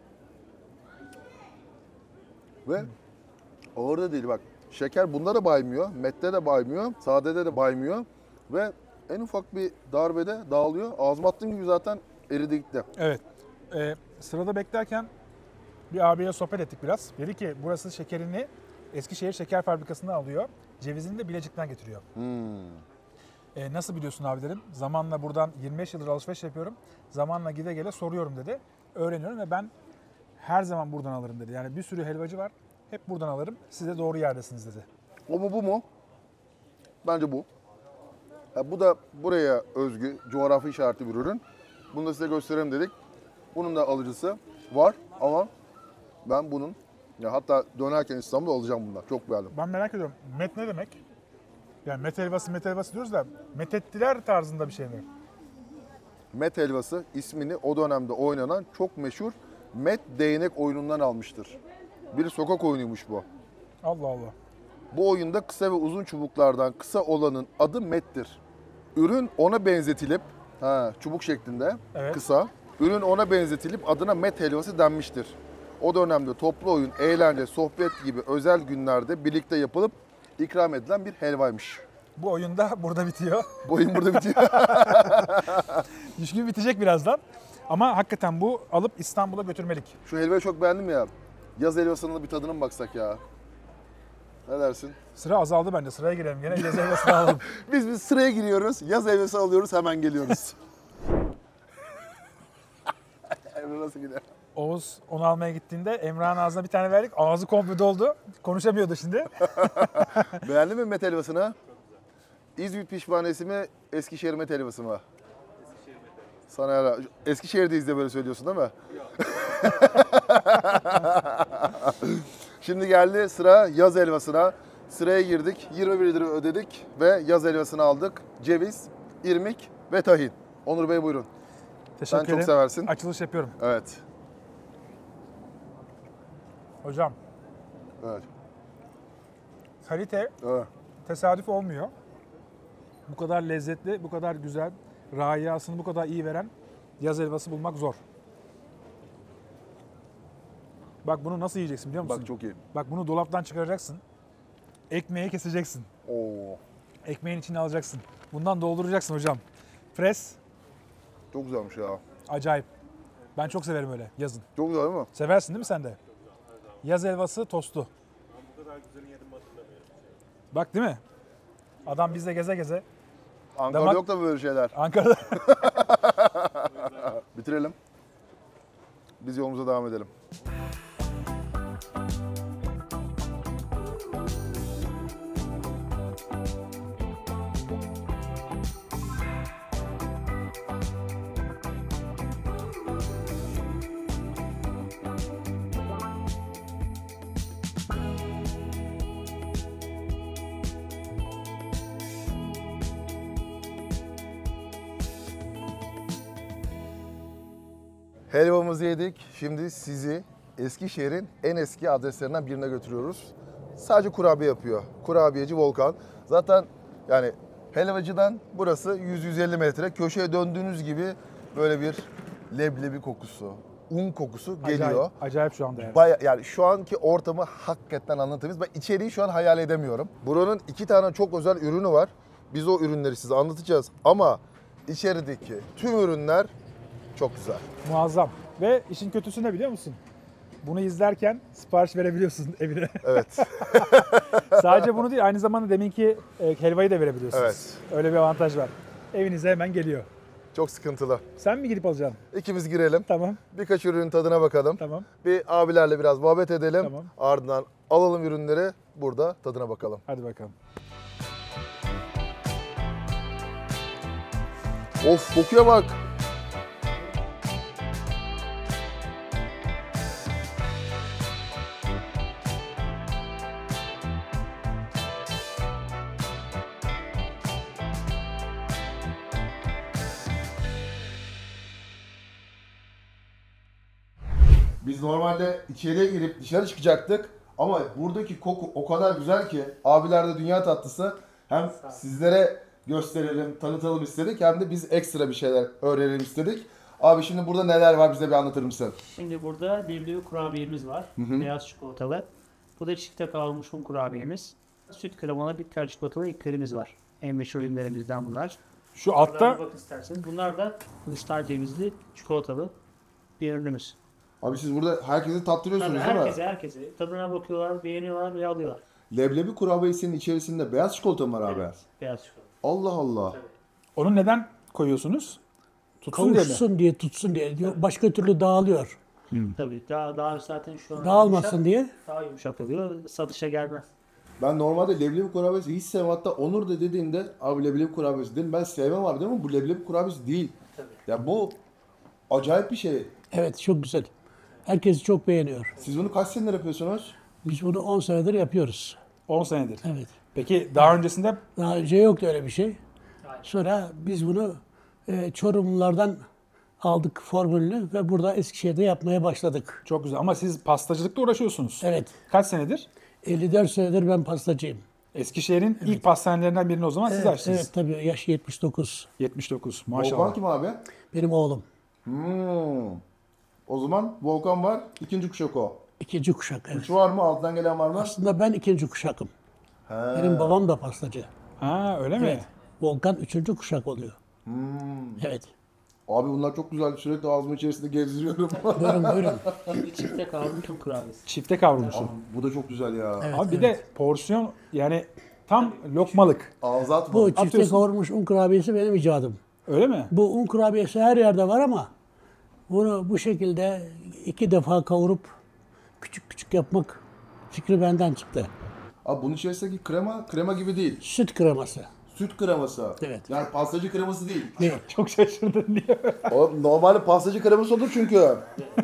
Ve ağır da değil bak. Şeker bunda da baymıyor. Mette de baymıyor. Sadede de baymıyor. Ve en ufak bir darbede dağılıyor. Ağzıma attığım gibi zaten eridi gitti. Evet. Ee, sırada beklerken bir abiyle sohbet ettik biraz. Dedi ki burası şekerini Eskişehir Şeker Fabrikası'ndan alıyor. Cevizini de Bilecik'ten getiriyor. Hmm. Ee, nasıl biliyorsun abi dedim. Zamanla buradan yirmi beş yıldır alışveriş yapıyorum. Zamanla gide gele soruyorum dedi. Öğreniyorum ve ben her zaman buradan alırım dedi. Yani bir sürü helvacı var. Hep buradan alırım. Siz de doğru yerdesiniz dedi. O mu bu mu? Bence bu. Ha, bu da buraya özgü coğrafi işaretli bir ürün. Bunu da size göstereyim dedik. Bunun da alıcısı var ama ben bunun ya hatta dönerken İstanbul'da alacağım bundan. Çok beğendim. Ben merak ediyorum. Met ne demek? Yani met helvası met helvası diyoruz da methettiler tarzında bir şey mi? Met helvası ismini o dönemde oynanan çok meşhur Met değnek oyunundan almıştır. Bir sokak oyunuymuş bu. Allah Allah. Bu oyunda kısa ve uzun çubuklardan kısa olanın adı mettir. Ürün ona benzetilip, ha, çubuk şeklinde Evet. kısa, ürün ona benzetilip adına met helvası denmiştir. O dönemde toplu oyun, eğlence, sohbet gibi özel günlerde birlikte yapılıp ikram edilen bir helvaymış. Bu oyunda burada bitiyor. Bu oyun burada bitiyor. Düşkün bitecek birazdan. Ama hakikaten bu alıp İstanbul'a götürmelik. Şu helvayı çok beğendim ya. Yaz helvasının da bir tadına mı baksak ya? Ne dersin? Sıra azaldı bence. Sıraya girelim. Gene yaz helvasını alalım. Biz biz sıraya giriyoruz, yaz helvası alıyoruz, hemen geliyoruz. Emre nasıl gider? Oğuz onu almaya gittiğinde Emrah'ın ağzına bir tane verdik. Ağzı komple doldu. Konuşamıyordu şimdi. Beğendin mi met helvasını? İzmit pişmanesi mi, Eskişehir met helvası mı? Eskişehir met helvası. Sana yara. Eskişehir'deyiz de böyle söylüyorsun değil mi? Yok. Şimdi geldi sıra yaz helvasına. Sıraya girdik, yirmi bir lira ödedik ve yaz helvasını aldık. Ceviz, irmik ve tahin. Onur Bey buyurun. Teşekkür Sen çok ederim. seversin. Açılış yapıyorum. Evet. Hocam Evet. kalite Evet. tesadüf olmuyor. Bu kadar lezzetli, bu kadar güzel, rayasını bu kadar iyi veren yaz helvası bulmak zor. Bak bunu nasıl yiyeceksin biliyor musun? Bak çok iyi. Bak bunu dolaptan çıkaracaksın. Ekmeği keseceksin. Oo. Ekmeğin içine alacaksın. Bundan dolduracaksın hocam. Pres Çok güzelmiş ya. acayip. Ben çok severim öyle yazın. Çok güzel değil mi? Seversin değil mi sen de? Yaz helvası tostu. Bu kadar güzel yedim hatırlamıyorum. Bak değil mi? Adam bizle geze geze. Ankara'da Damak- yok da böyle şeyler. Ankara'da Bitirelim. Biz yolumuza devam edelim. Helvamızı yedik. Şimdi sizi Eskişehir'in en eski adreslerinden birine götürüyoruz. Sadece kurabiye yapıyor. Kurabiyeci Volkan. Zaten yani helvacıdan burası yüz yüz elli metre. Köşeye döndüğünüz gibi böyle bir leblebi kokusu, un kokusu geliyor. Acayip, acayip şu anda yani. Baya, yani şu anki ortamı hakikaten anlatamayız. Ben içeriği şu an hayal edemiyorum. Buranın iki tane çok özel ürünü var. Biz o ürünleri size anlatacağız. Ama içerideki tüm ürünler çok güzel. Muazzam. Ve işin kötüsü ne biliyor musun? Bunu izlerken sipariş verebiliyorsun evine. Evet. Sadece bunu değil, aynı zamanda deminki e, helvayı da verebiliyorsunuz. Evet. Öyle bir avantaj var. Evinize hemen geliyor. Çok sıkıntılı. Sen mi gidip alacaksın? İkimiz girelim. Tamam, Birkaç ürünün tadına bakalım. tamam. Bir abilerle biraz muhabbet edelim. Tamam. Ardından alalım ürünleri. Burada tadına bakalım. Hadi bakalım. Of, kokuya bak. Biz normalde içeriye girip dışarı çıkacaktık ama buradaki koku o kadar güzel ki abiler de dünya tatlısı. Hem sizlere gösterelim, tanıtalım istedik hem de biz ekstra bir şeyler öğrenelim istedik. Abi şimdi burada neler var bize bir anlatır mısın? Şimdi burada leblebi kurabiyemiz var. Beyaz çikolatalı. Bu da çifte kavrulmuş un kurabiyemiz. Süt kremalı bitter çikolatalı eklerimiz var. En meşhur ürünlerimizden bunlar. Şu Bunlara altta bir bak isterseniz. Bunlar da kristal cevizli çikolatalı bir ürünümüz. Abi siz burada herkese tattırıyorsunuz Tabii değil mi? herkese herkese tadına bakıyorlar, beğeniyorlar ve alıyorlar. Leblebi kurabiyesinin içerisinde beyaz çikolata mı var abi? Evet, beyaz çikolata. Allah Allah. Tabii. onu neden koyuyorsunuz? Tutsun diye mi? Kavuşsun diye, tutsun diye. Yok, başka türlü dağılıyor. Tabii daha daha zaten şu an Dağılmasın yumuşak, diye. daha yumuşak oluyor. Satışa gelmez. Ben normalde leblebi kurabiyesi hiç sevmem. Hatta Onur da dediğinde abi leblebi kurabiyesi dedim. Ben sevmem abi dedim ama bu leblebi kurabiyesi değil. Tabii. Ya bu acayip bir şey. Evet, çok güzel. Herkes çok beğeniyor. Siz bunu kaç senedir yapıyorsunuz? Biz bunu on senedir yapıyoruz. on senedir. Evet. Peki daha öncesinde Daha önce yoktu öyle bir şey. Sonra biz bunu e, Çorumlulardan aldık formülünü ve burada Eskişehir'de yapmaya başladık. çok güzel ama siz pastacılıkla uğraşıyorsunuz. Evet. Kaç senedir? elli dört senedir ben pastacıyım. Eskişehir'in ilk pastanelerinden birini o zaman siz Evet, açtınız. evet tabii yaş yetmiş dokuz. yetmiş dokuz Volkan maşallah. kim abi? Benim oğlum. Hmm. O zaman Volkan var. İkinci kuşak o. İkinci kuşak. Evet. Üç var mı? Alttan gelen var mı? Aslında ben ikinci kuşakım. He. Benim babam da pastacı. Ha öyle mi? Evet. Volkan üçüncü kuşak oluyor. Hmm. Evet. Abi bunlar çok güzel. Sürekli ağzımın içerisinde gezdiriyorum. Buyurun buyurun. Şimdi çifte kavrulmuş un kurabiyesi. Çifte kavrulmuş. Abi bu da çok güzel ya. Evet, Abi bir evet. de porsiyon yani tam lokmalık. Ağza atma. Bu çifte Atıyorsun. kavurmuş un kurabiyesi benim icadım. Öyle mi? Bu un kurabiyesi her yerde var ama bunu bu şekilde iki defa kavurup küçük küçük yapmak fikri benden çıktı. Abi bunun içerisindeki krema, krema gibi değil. Süt kreması. Süt kreması. Evet. Yani pastacı kreması değil. Değil. Çok şaşırdın diye. O normalde pastacı kreması olur çünkü.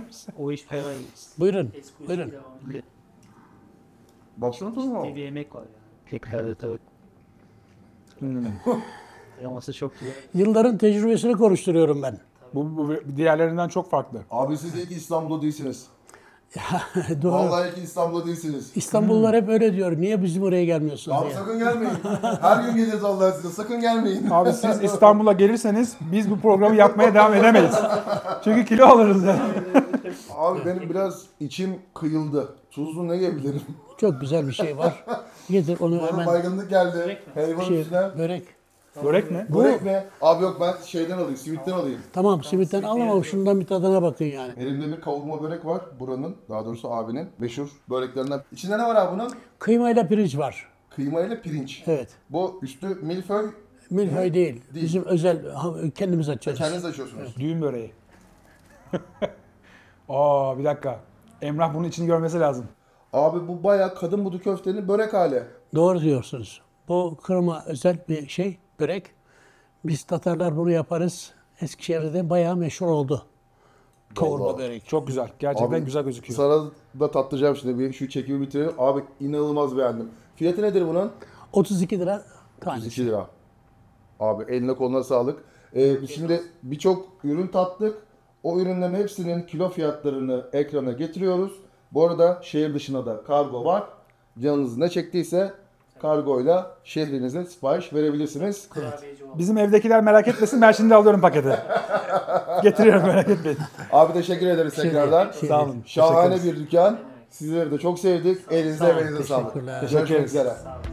O iş paylaşıyor. Buyurun. Buyurun. Baksana tadına. Bir yemek var yani. Tekrar tabii. Hmm. Yaması çok güzel. Yılların tecrübesini konuşturuyorum ben. Bu, bu diğerlerinden çok farklı. Abi siz de ki İstanbul'da değilsiniz. Doğru. Vallahi ki İstanbul'da değilsiniz. İstanbullular hep öyle diyor. Niye bizim oraya gelmiyorsunuz Abi diye. sakın gelmeyin. Her gün geliriz Allah'a size. Sakın gelmeyin. Abi siz İstanbul'a gelirseniz biz bu programı yapmaya devam edemeyiz. Çünkü kilo alırız yani. Abi benim biraz içim kıyıldı. Tuzlu ne yiyebilirim? Çok güzel bir şey var. Getir onu Bana hemen. baygınlık geldi. Helvanın Şey, üstüne. börek. Börek mi? Börek mi? Abi yok ben şeyden alayım, simitten alayım. Tamam simitten al ama şundan bir tadına bakın yani. Elimde bir kavurma börek var buranın, daha doğrusu abinin meşhur böreklerinden. İçinde ne var abi bunun? Kıymayla pirinç var. Kıyma ile pirinç. Evet. Bu üstü milföy, Milföy değil. Değil. Bizim özel ha- kendimiz açıyoruz. kendiniz açıyorsunuz. Düğün böreği. Aa bir dakika. Emrah bunun içini görmesi lazım. Abi bu bayağı kadın budu köftenin börek hali. Doğru diyorsunuz. Bu kırma özel bir şey, börek. Biz Tatarlar bunu yaparız. Eskişehir'de bayağı meşhur oldu. Kavurma Vallahi. börek. Çok güzel. Gerçekten Abi, güzel gözüküyor. Sana da tattıracağım şimdi bir şu çekimi bitirelim. Abi inanılmaz beğendim. Fiyatı nedir bunun? otuz iki lira tanesi. iki lira. Abi eline koluna sağlık. Ee, biz şimdi birçok ürün tattık O ürünlerin hepsinin kilo fiyatlarını ekrana getiriyoruz. Bu arada şehir dışına da kargo var. Canınız ne çektiyse kargoyla şehrinize sipariş verebilirsiniz. Kurabiyeci oldu. Bizim evdekiler merak etmesin, ben şimdi alıyorum paketi. Getiriyorum, merak etmeyin. Abi teşekkür ederiz tekrardan. şey- Sağ olun. Şahane Teşekkür bir dükkan. Sizleri de çok sevdik. Elinize Sağ olun, emeğinize sağlık. teşekkürler. Görüşmek üzere. Sağ olun.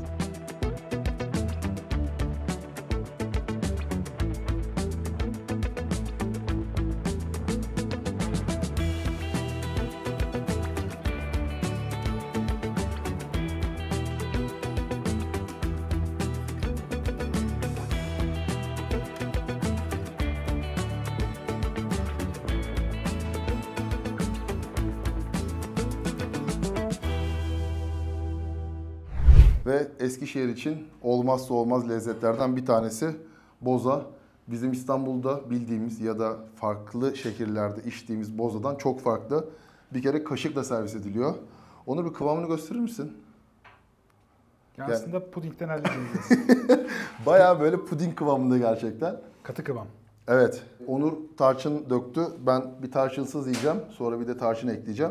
Ve Eskişehir için olmazsa olmaz lezzetlerden bir tanesi boza. Bizim İstanbul'da bildiğimiz ya da farklı şehirlerde içtiğimiz bozadan çok farklı. Bir kere kaşıkla servis ediliyor. Onu bir kıvamını gösterir misin? Ya aslında pudingden elde edeceğiz. Bayağı böyle puding kıvamında gerçekten. Katı kıvam. Evet. Onur tarçın döktü. Ben bir tarçınsız yiyeceğim. Sonra bir de tarçın ekleyeceğim.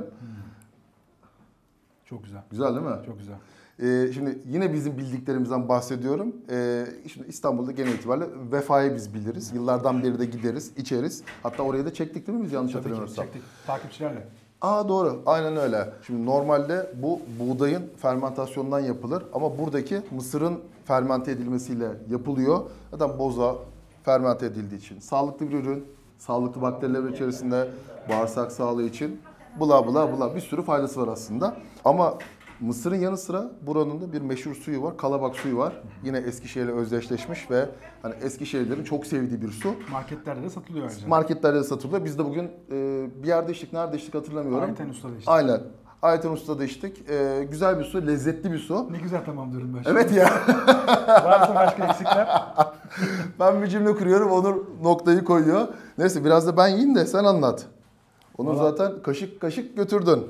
Çok güzel. Güzel değil mi? Çok güzel. Ee, şimdi yine bizim bildiklerimizden bahsediyorum. Ee, şimdi İstanbul'da genel itibariyle Vefa'yı biz biliriz. Yıllardan beri de gideriz, içeriz. Hatta oraya da çektik değil mi biz yanlış Tabii ki hatırlamıyorsam? çektik. Takipçilerle. Aa doğru, aynen öyle. Şimdi normalde bu buğdayın fermentasyonundan yapılır ama buradaki mısırın fermente edilmesiyle yapılıyor. Zaten boza fermente edildiği için sağlıklı bir ürün, sağlıklı bakteriler içerisinde, bağırsak sağlığı için bula bula bula bir sürü faydası var aslında. Ama mısırın yanı sıra buranın da bir meşhur suyu var, Kalabak suyu var. Yine Eskişehir'le özdeşleşmiş ve hani Eskişehirlerin çok sevdiği bir su. Marketlerde de satılıyor ayrıca. Marketlerde de satılıyor. Biz de bugün e, bir yerde içtik, nerede içtik hatırlamıyorum. Ayten Usta'da işte. Aynen. Ayten Usta'da içtik. E, güzel bir su, lezzetli bir su. Ne güzel tamamlıyorum ben. Evet ya. Varsa başka eksikler. Ben bir cümle kuruyorum, Onur noktayı koyuyor. Neyse biraz da ben yiyeyim de sen anlat. Onur Vallahi- zaten kaşık kaşık götürdün.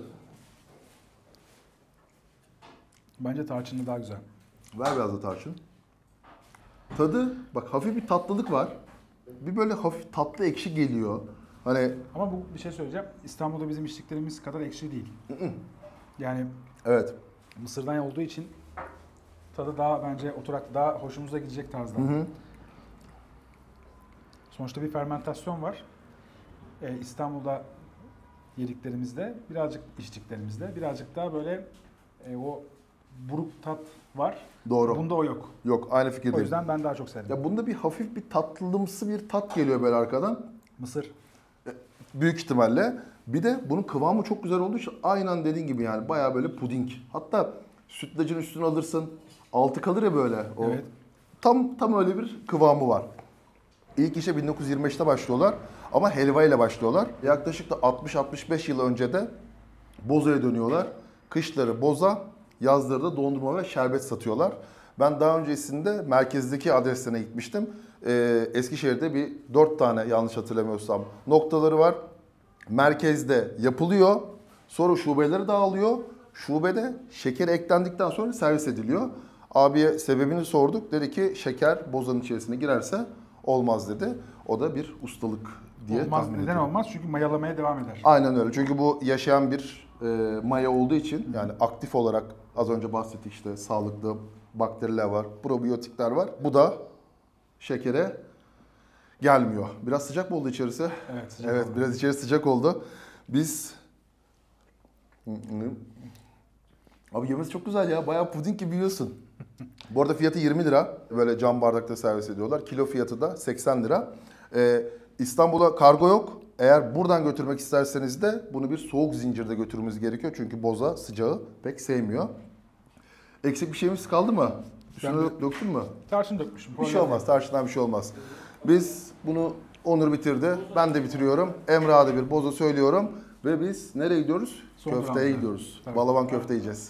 Bence tarçınlı daha güzel. Ver biraz da tarçın. Tadı, bak hafif bir tatlılık var. Bir böyle hafif tatlı ekşi geliyor. Hani Ama bu bir şey söyleyeceğim. İstanbul'da bizim içtiklerimiz kadar ekşi değil. Yani evet. mısırdan olduğu için tadı daha bence oturaklı, daha hoşumuza gidecek tarzda. Hı hı. Sonuçta bir fermentasyon var. Ee, İstanbul'da yediklerimizde, birazcık içtiklerimizde, birazcık daha böyle e, o buruk tat var. Doğru. Bunda o yok. Yok, aynı O fikirdeyim. yüzden ben daha çok sevdim. Ya bunda bir hafif bir tatlımsı bir tat geliyor böyle arkadan. Mısır. Büyük ihtimalle. Bir de bunun kıvamı çok güzel olduğu için aynen dediğin gibi yani bayağı böyle puding. Hatta sütlacın üstüne alırsın. Altı kalır ya böyle. O. Evet. Tam tam öyle bir kıvamı var. İlk işe bin dokuz yüz yirmi beşte başlıyorlar ama helva ile başlıyorlar. Yaklaşık da altmış altmış beş yıl önce de bozaya dönüyorlar. Kışları boza, yazları da dondurma ve şerbet satıyorlar. Ben daha öncesinde merkezdeki adreslerine gitmiştim. Ee, Eskişehir'de bir dört tane yanlış hatırlamıyorsam noktaları var. Merkezde yapılıyor, sonra şubeleri dağılıyor. Şubede şeker eklendikten sonra servis ediliyor. Abiye sebebini sorduk. Dedi ki şeker bozanın içerisine girerse olmaz dedi. O da bir ustalık diye Olmaz. tahmin Neden ediyorum. olmaz? Çünkü mayalamaya devam eder. Aynen öyle. Çünkü bu yaşayan bir e, maya olduğu için yani aktif olarak az önce bahsettik işte sağlıklı bakteriler var, probiyotikler var. Bu da şekere gelmiyor. Biraz sıcak mı oldu içerisi? Evet. sıcak Evet, oldu. biraz içeri sıcak oldu. Biz Abi yemesi çok güzel ya. Bayağı puding gibi yiyorsun. Bu arada fiyatı yirmi lira. Böyle cam bardakta servis ediyorlar. Kilo fiyatı da seksen lira. Ee, İstanbul'a kargo yok. Eğer buradan götürmek isterseniz de bunu bir soğuk zincirde götürmemiz gerekiyor. Çünkü boza sıcağı pek sevmiyor. Eksik bir şeyimiz kaldı mı? Şunu Ben döktün mü? Tarçın dökmüşüm. Bir şey olmaz. Tarçından bir şey olmaz. Biz bunu Onur bitirdi. Ben de bitiriyorum. Emrah'a da bir boza söylüyorum. Ve biz nereye gidiyoruz? Son Köfteye durağımıza. gidiyoruz. Tabii. Balaban köfte yiyeceğiz.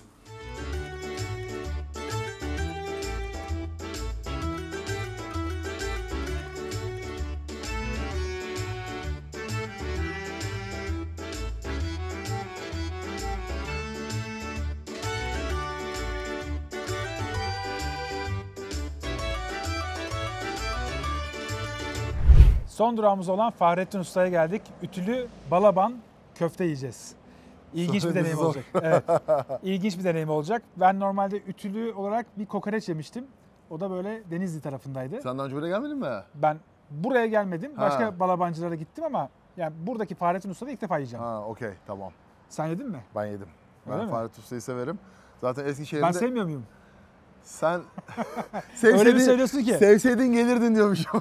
Son durağımız olan Fahrettin Usta'ya geldik. Ütülü balaban köfte yiyeceğiz. İlginç bir Söyledi deneyim zor. olacak. Evet. İlginç bir deneyim olacak. Ben normalde ütülü olarak bir kokoreç yemiştim. O da böyle Denizli tarafındaydı. Sen daha önce buraya gelmedin mi? Ben buraya gelmedim. Ha. Başka balabancılara gittim ama yani buradaki Fahrettin Usta'da ilk defa yiyeceğim. Ha okey tamam. Sen yedin mi? Ben yedim. Öyle Ben mi? Fahrettin Usta'yı severim. Zaten Eskişehir'de... Ben sevmiyor muyum? Sen Öyle bir söylüyorsun ki. sevseydin gelirdin diyormuşum.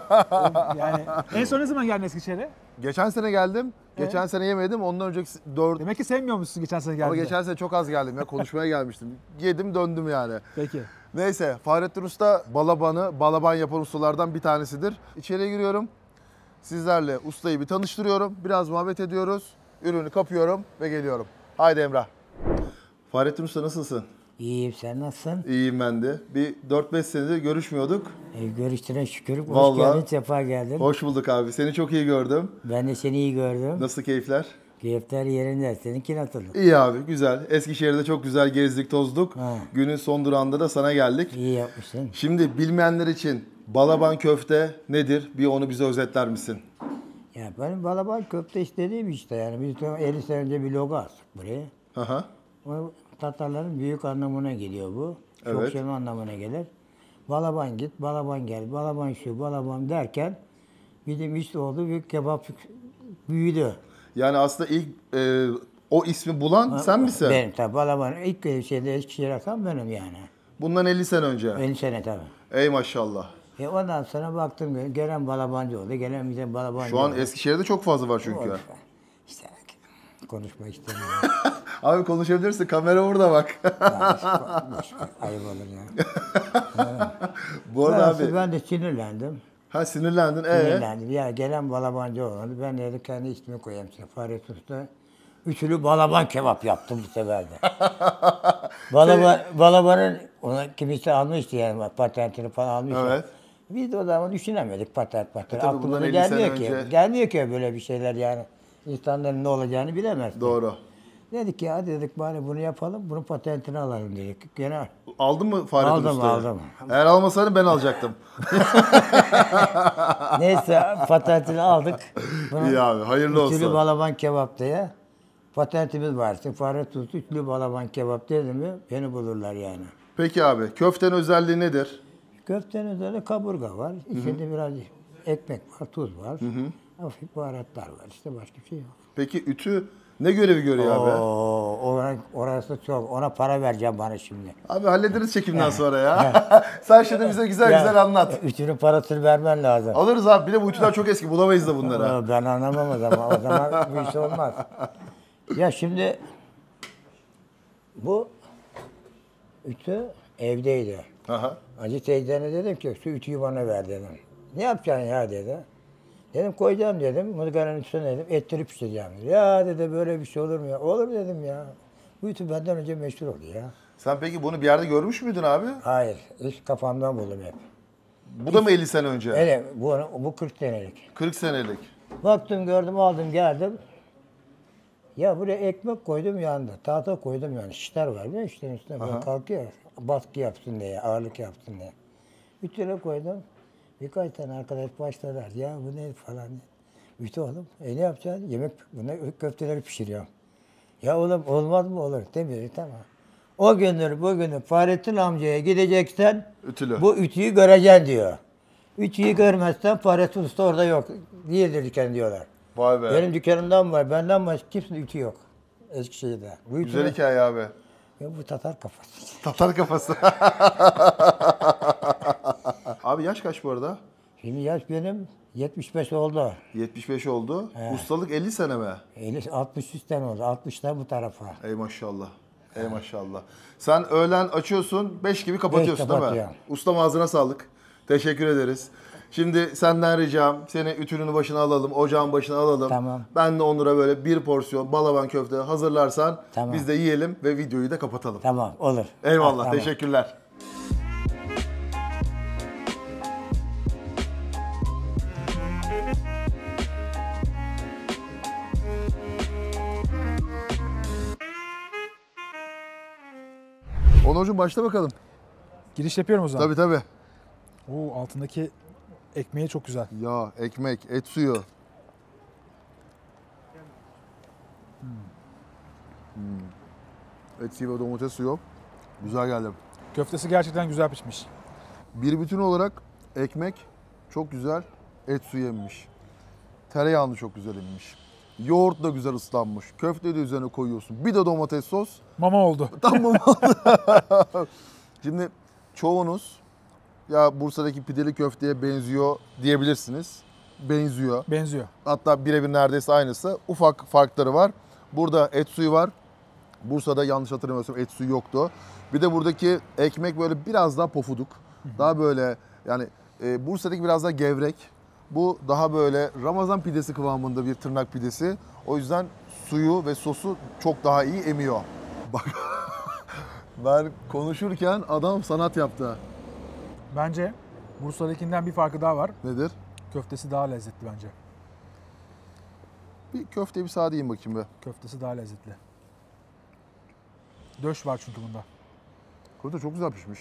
Yani en son ne zaman geldin Eskişehir'e? Geçen sene geldim. Evet. Geçen sene yemedim. Ondan önceki dört. Demek ki sevmiyormuşsun geçen sene geldiğinde. Ama geçen sene çok az geldim ya. Konuşmaya gelmiştim. Yedim döndüm yani. Peki. Neyse Fahrettin Usta balabanı, balaban yapan ustalardan bir tanesidir. İçeriye giriyorum. Sizlerle ustayı bir tanıştırıyorum. Biraz muhabbet ediyoruz. Ürünü kapıyorum ve geliyorum. Haydi Emrah. Fahrettin Usta nasılsın? İyiyim, sen nasılsın? İyiyim ben de. Bir dört beş senedir görüşmüyorduk. E, görüştüğüne şükür. Hoş Vallahi. geldin, sefa geldin. Hoş bulduk abi. Seni çok iyi gördüm. Ben de seni iyi gördüm. Nasıl keyifler? Keyifler yerinde. Seninki nasıl? İyi abi, güzel. Eskişehir'de çok güzel gezdik, tozduk. Ha. Günün son durağında da sana geldik. İyi yapmışsın. Şimdi bilmeyenler için balaban köfte nedir? Bir onu bize özetler misin? Ya benim balaban köfte istediğim işte yani. Biz de elli sene önce bir logo attık buraya. Aha. O Tatarların büyük anlamına geliyor bu. Çok Evet. şey anlamına gelir. Balaban git, balaban gel, balaban şu, balaban derken bizim işte oldu, büyük kebap büyüdü. Yani aslında ilk e, o ismi bulan sen misin? Benim tabii balaban ilk şeyde Eskişehir atan benim yani. Bundan elli sene önce. elli sene tabii. Ey maşallah. E ondan sonra baktım gelen balabancı oldu, gelen bize balabancı Şu an oldu. Eskişehir'de çok fazla var çünkü. Oldu. İşte konuşmak istemiyorum. Abi konuşabilirsin. Kamera orada bak. Boş ver, ayıp olur ya. Bu arada Velhasıl abi. ben de sinirlendim. Ha sinirlendin. Ee? Sinirlendim. Ya gelen balabancı oldu. Ben de kendi ismini koyayım size. Fahrettin Usta. Üçlü balaban kebap yaptım bu sefer de. Balaban, balabanın ona kimisi almıştı yani patentini falan almıştı. Evet. Biz de o zaman düşünemedik patent patent. E tabii bundan Aklımıza elli gelmiyor sene ki. önce- Gelmiyor ki böyle bir şeyler yani. İnsanların ne olacağını bilemez. Doğru. Dedik ya hadi dedik bari bunu yapalım, bunun patentini alalım dedik. Gene Aldın mı Fahrettin Aldım, Usta'yı? aldım. Eğer almasaydın ben alacaktım. neyse patentini aldık. Bunun İyi abi, hayırlı Üçlü olsun. balaban kebap diye patentimiz var. Fahrettin Usta üçlü balaban kebap dedi mi beni bulurlar yani. Peki abi köftenin özelliği nedir? Köftenin üzerinde kaburga var. İçinde biraz ekmek var, tuz var. Hafif baharatlar var. İşte başka bir şey yok. Peki ütü ne görevi görüyor abi? Oo, orası, orası çok. Ona para vereceğim bana şimdi. Abi hallederiz çekimden sonra ya. Sen şimdi bize güzel Ya, güzel anlat. Ütünün parasını vermen lazım. Alırız abi. Bir de bu ütüler çok eski. Bulamayız da bunları. Aa, Ben anlamam o zaman. O zaman bu iş olmaz. Ya şimdi bu ütü evdeydi. Aha. Hacı teyzene dedim ki şu ütüyü bana ver dedim. Ne yapacaksın ya dedi. Dedim koyacağım dedim. Mızgaranın üstüne dedim. Etleri pişireceğim dedi. Ya dedi böyle bir şey olur mu ya? Olur dedim ya. Bu ütü benden önce meşhur oldu ya. Sen peki bunu bir yerde görmüş müydün abi? Hayır. Hiç kafamdan buldum hep. Bu da mı elli sene önce? Öyle bu, bu kırk senelik. kırk senelik. Baktım gördüm aldım geldim. Ya buraya ekmek koydum yandı. Tahta koydum yani. Şişler var değil mi? İşte üstüne böyle kalkıyor. Baskı yapsın diye, ağırlık yapsın diye. Ütüne koydum. Birkaç tane arkadaş başladılar. Ya bu ne falan. Ütü oğlum. E ne yapacaksın? Yemek, bunu köfteleri pişiriyorum. Ya oğlum olmaz mı? Olur. Demiyor tamam. O gündür bugünü Fahrettin amcaya gideceksen Ütülü. bu ütüyü göreceksin diyor. Ütüyü görmezsen Fahrettin Usta orada yok. Değildir dükkan diyorlar. Vay be. Benim dükkanımdan var. Benden başka kimsenin ütü yok. Eskişehir'de. Bu ütü Güzel hikaye abi. ya bu Tatar kafası. Tatar kafası. Abi yaş kaç bu arada? Şimdi yaş benim yetmiş beş oldu. yetmiş beş oldu. Ustalık elli sene mi? elli, altmış üstten oldu. altmıştan bu tarafa. Ey maşallah. Ey maşallah. Sen öğlen açıyorsun, beş gibi kapatıyorsun değil mi? kapatıyorum. Ustam ağzına sağlık. Teşekkür ederiz. Şimdi senden ricam seni ütünün başına alalım, ocağın başına alalım. Tamam. Ben de Onur'a böyle bir porsiyon balaban köfte hazırlarsan Tamam. biz de yiyelim ve videoyu da kapatalım. Tamam olur. Eyvallah, Ha, tamam. teşekkürler. Onurcuğum başla bakalım. Giriş yapıyorum o zaman. Tabii tabii. Oo, altındaki Ekmeği çok güzel. Yağ, ekmek, et suyu. Hmm. Et suyu ve domates suyu. Güzel geldi. Köftesi gerçekten güzel pişmiş. Bir bütün olarak ekmek çok güzel, et suyu emmiş. Tereyağını çok güzel emmiş. Yoğurt da güzel ıslanmış. Köfteyi de üzerine koyuyorsun. Bir de domates sos. Mama oldu. Tam mama oldu. Şimdi çoğunuz ya Bursa'daki pideli köfteye benziyor diyebilirsiniz. Benziyor. Benziyor. Hatta birebir neredeyse aynısı. Ufak farkları var. Burada et suyu var. Bursa'da yanlış hatırlamıyorsam et suyu yoktu. Bir de buradaki ekmek böyle biraz daha pofuduk. Daha böyle yani e, Bursa'daki biraz daha gevrek. Bu daha böyle Ramazan pidesi kıvamında bir tırnak pidesi. O yüzden suyu ve sosu çok daha iyi emiyor. Bak ben konuşurken adam sanat yaptı. Bence Bursa'dakinden bir farkı daha var. Nedir? Köftesi daha lezzetli bence. Bir köfteyi bir sade yiyin bakayım be. Köftesi daha lezzetli. Döş var çünkü bunda. Köfte çok güzel pişmiş.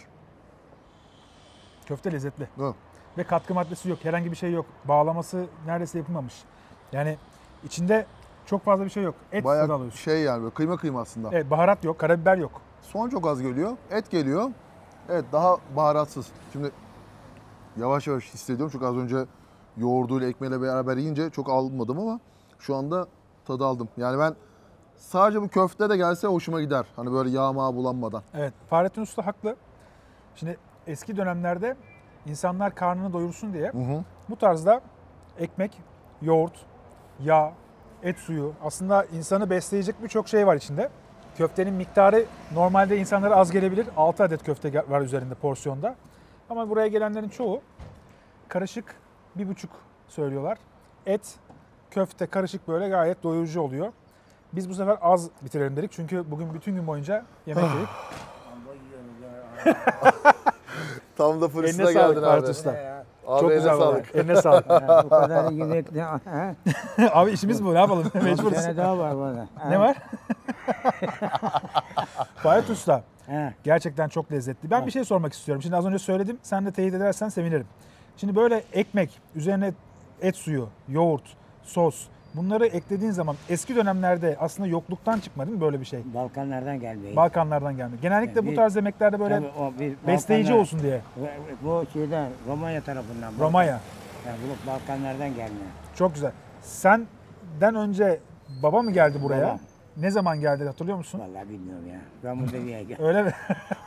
Köfte lezzetli. Evet. Ve katkı maddesi yok. Herhangi bir şey yok. Bağlaması neredeyse yapılmamış. Yani içinde çok fazla bir şey yok. Et tadı Bayağı alıyorsun. şey yani böyle kıyma kıyma aslında. Evet, baharat yok, karabiber yok. Soğan çok az geliyor. Et geliyor. Evet daha baharatsız. Şimdi yavaş yavaş hissediyorum. Çünkü az önce yoğurduyla ekmeğiyle beraber yiyince çok almadım ama şu anda tadı aldım. Yani ben sadece bu köfte de gelse hoşuma gider. Hani böyle yağ mağı bulanmadan. Evet, Fahrettin Usta haklı. Şimdi eski dönemlerde insanlar karnını doyursun diye Hı hı. bu tarzda ekmek, yoğurt, yağ, et suyu aslında insanı besleyecek birçok şey var içinde. Köftenin miktarı normalde insanlara az gelebilir. altı adet köfte var üzerinde porsiyonda. Ama buraya gelenlerin çoğu karışık bir buçuk söylüyorlar. Et, köfte karışık böyle gayet doyurucu oluyor. Biz bu sefer az bitirelim dedik çünkü bugün bütün gün boyunca yemek yedik. Tam da Eline fırsatına sağlık geldin Fahret abi. Usta. Abi Çok eline güzel sağlık. sağlık. Eline sağlık. Ha, bu kadar yemekli. Ha? Abi işimiz bu, ne yapalım? Bir Mecburuz. tane daha var bana. Ha. Ne var? Fahret Usta, Ha. gerçekten çok lezzetli. Ben bir şey sormak istiyorum. Şimdi az önce söyledim, sen de teyit edersen sevinirim. Şimdi böyle ekmek, üzerine et suyu, yoğurt, sos, bunları eklediğin zaman eski dönemlerde aslında yokluktan çıkma değil mi böyle bir şey? Balkanlardan gelmeyi. Balkanlardan gelme. Genellikle bu Bir- tarz yemeklerde böyle Tabii o bir besleyici Balkanlar- olsun diye. Bu şeyden Romanya tarafından. Balkan- Romanya. Yani bu Balkanlardan gelme. Çok güzel. Senden önce baba mı geldi buraya? Babam. Ne zaman geldi hatırlıyor musun? Vallahi bilmiyorum ya. Ben burada bir yere Öyle mi?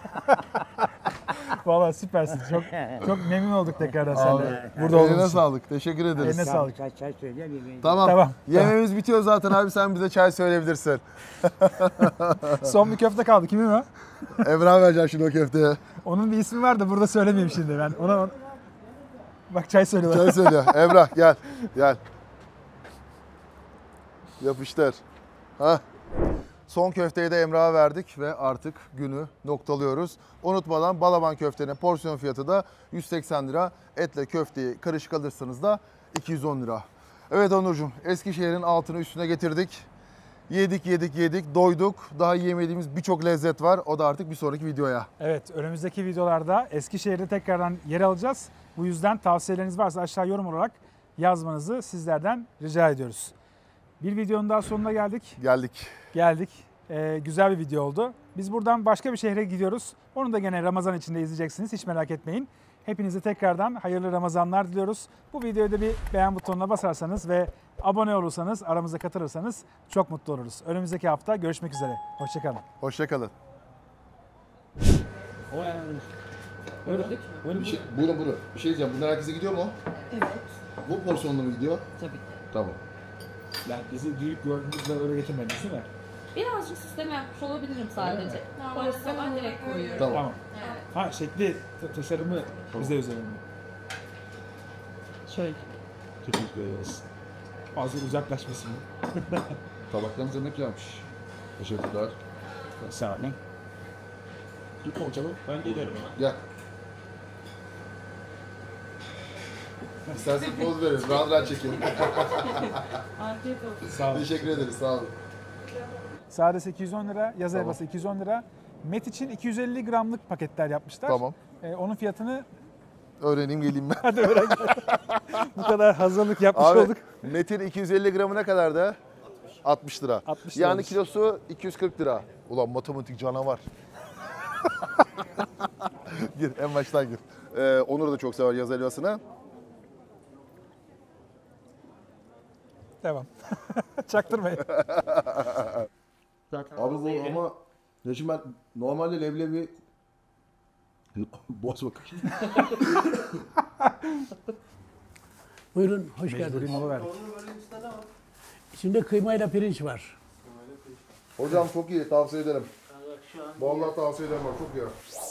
Vallahi süpersin. Çok çok memnun olduk tekrardan seninle. Burada Eline olduğunuz için. sağlık. Teşekkür ederiz. Eline sağlık. Çay, çay söyle. Bir, Tamam. Tamam. Yemeğimiz bitiyor zaten abi. Sen bize çay söyleyebilirsin. Son bir köfte kaldı. Kimin o? Emrah vereceğim şimdi o köfteye. Onun bir ismi var da burada söylemeyeyim şimdi ben. Ona ona- Bak çay söylüyorlar. Çay söyle. Emrah gel. Gel. Yapıştır. Hah. Son köfteyi de Emrah'a verdik ve artık günü noktalıyoruz. Unutmadan Balaban köftenin porsiyon fiyatı da yüz seksen lira. Etle köfteyi karışık alırsanız da iki yüz on lira. Evet Onurcuğum, Eskişehir'in altını üstüne getirdik. Yedik yedik yedik doyduk. Daha yiyemediğimiz birçok lezzet var. O da artık bir sonraki videoya. Evet, önümüzdeki videolarda Eskişehir'de tekrardan yer alacağız. Bu yüzden tavsiyeleriniz varsa aşağı yorum olarak yazmanızı sizlerden rica ediyoruz. Bir videonun daha sonuna geldik. Geldik. Geldik. Ee, güzel bir video oldu. Biz buradan başka bir şehre gidiyoruz. Onu da gene Ramazan içinde izleyeceksiniz. Hiç merak etmeyin. Hepinize tekrardan hayırlı Ramazanlar diliyoruz. Bu videoya da bir beğen butonuna basarsanız ve abone olursanız, aramıza katılırsanız çok mutlu oluruz. Önümüzdeki hafta görüşmek üzere. Hoşçakalın. Hoşçakalın. Buyurun. Bir şey, buyurun buyurun. Bir şey diyeceğim. Bunlar herkese gidiyor mu? Evet. Bu porsiyonla mı gidiyor? Tabii. Tamam. Yani bizi büyük gördüğünüzde öyle getirmediniz değil mi? Birazcık sisteme yapmış olabilirim sadece. Porsiyona direkt koyuyorum. Tamam. Tamam. Evet. Ha şekli, tasarımı bize üzerinde. Şöyle. Teşekkür ederiz. Fazla uzaklaşmasın. Tabaklarınız ne güzelmiş. Teşekkürler. Sağ olun. Bir konuşalım. Ben gelirim. Gel. İstersen poz verin. Rahat rahat çekin. Afiyet olsun. Sağ olun. Teşekkür ederiz. Sağ olun. Sadesi iki yüz on lira, yaz Tamam. helvası iki yüz on lira. Met için iki yüz elli gramlık paketler yapmışlar. Tamam. Ee, onun fiyatını öğreneyim geleyim ben. Hadi öğren. Bu kadar hazırlık yapmış Abi olduk. metin iki yüz elli gramına kadar da altmış lira. altmış Yani liraymış. kilosu iki yüz kırk lira. Ulan matematik canavar. Gir en baştan gir. Ee, Onur da çok sever yaz helvasını. Devam. Çaktırmayın. Zaten Abi bu ama ya şimdi ben normalde leblebi boz bak. Buyurun, hoş Mecburi geldiniz. mola verdik. İçinde kıymayla pirinç var. Hocam çok iyi tavsiye ederim. Vallahi tavsiye ederim bak çok iyi.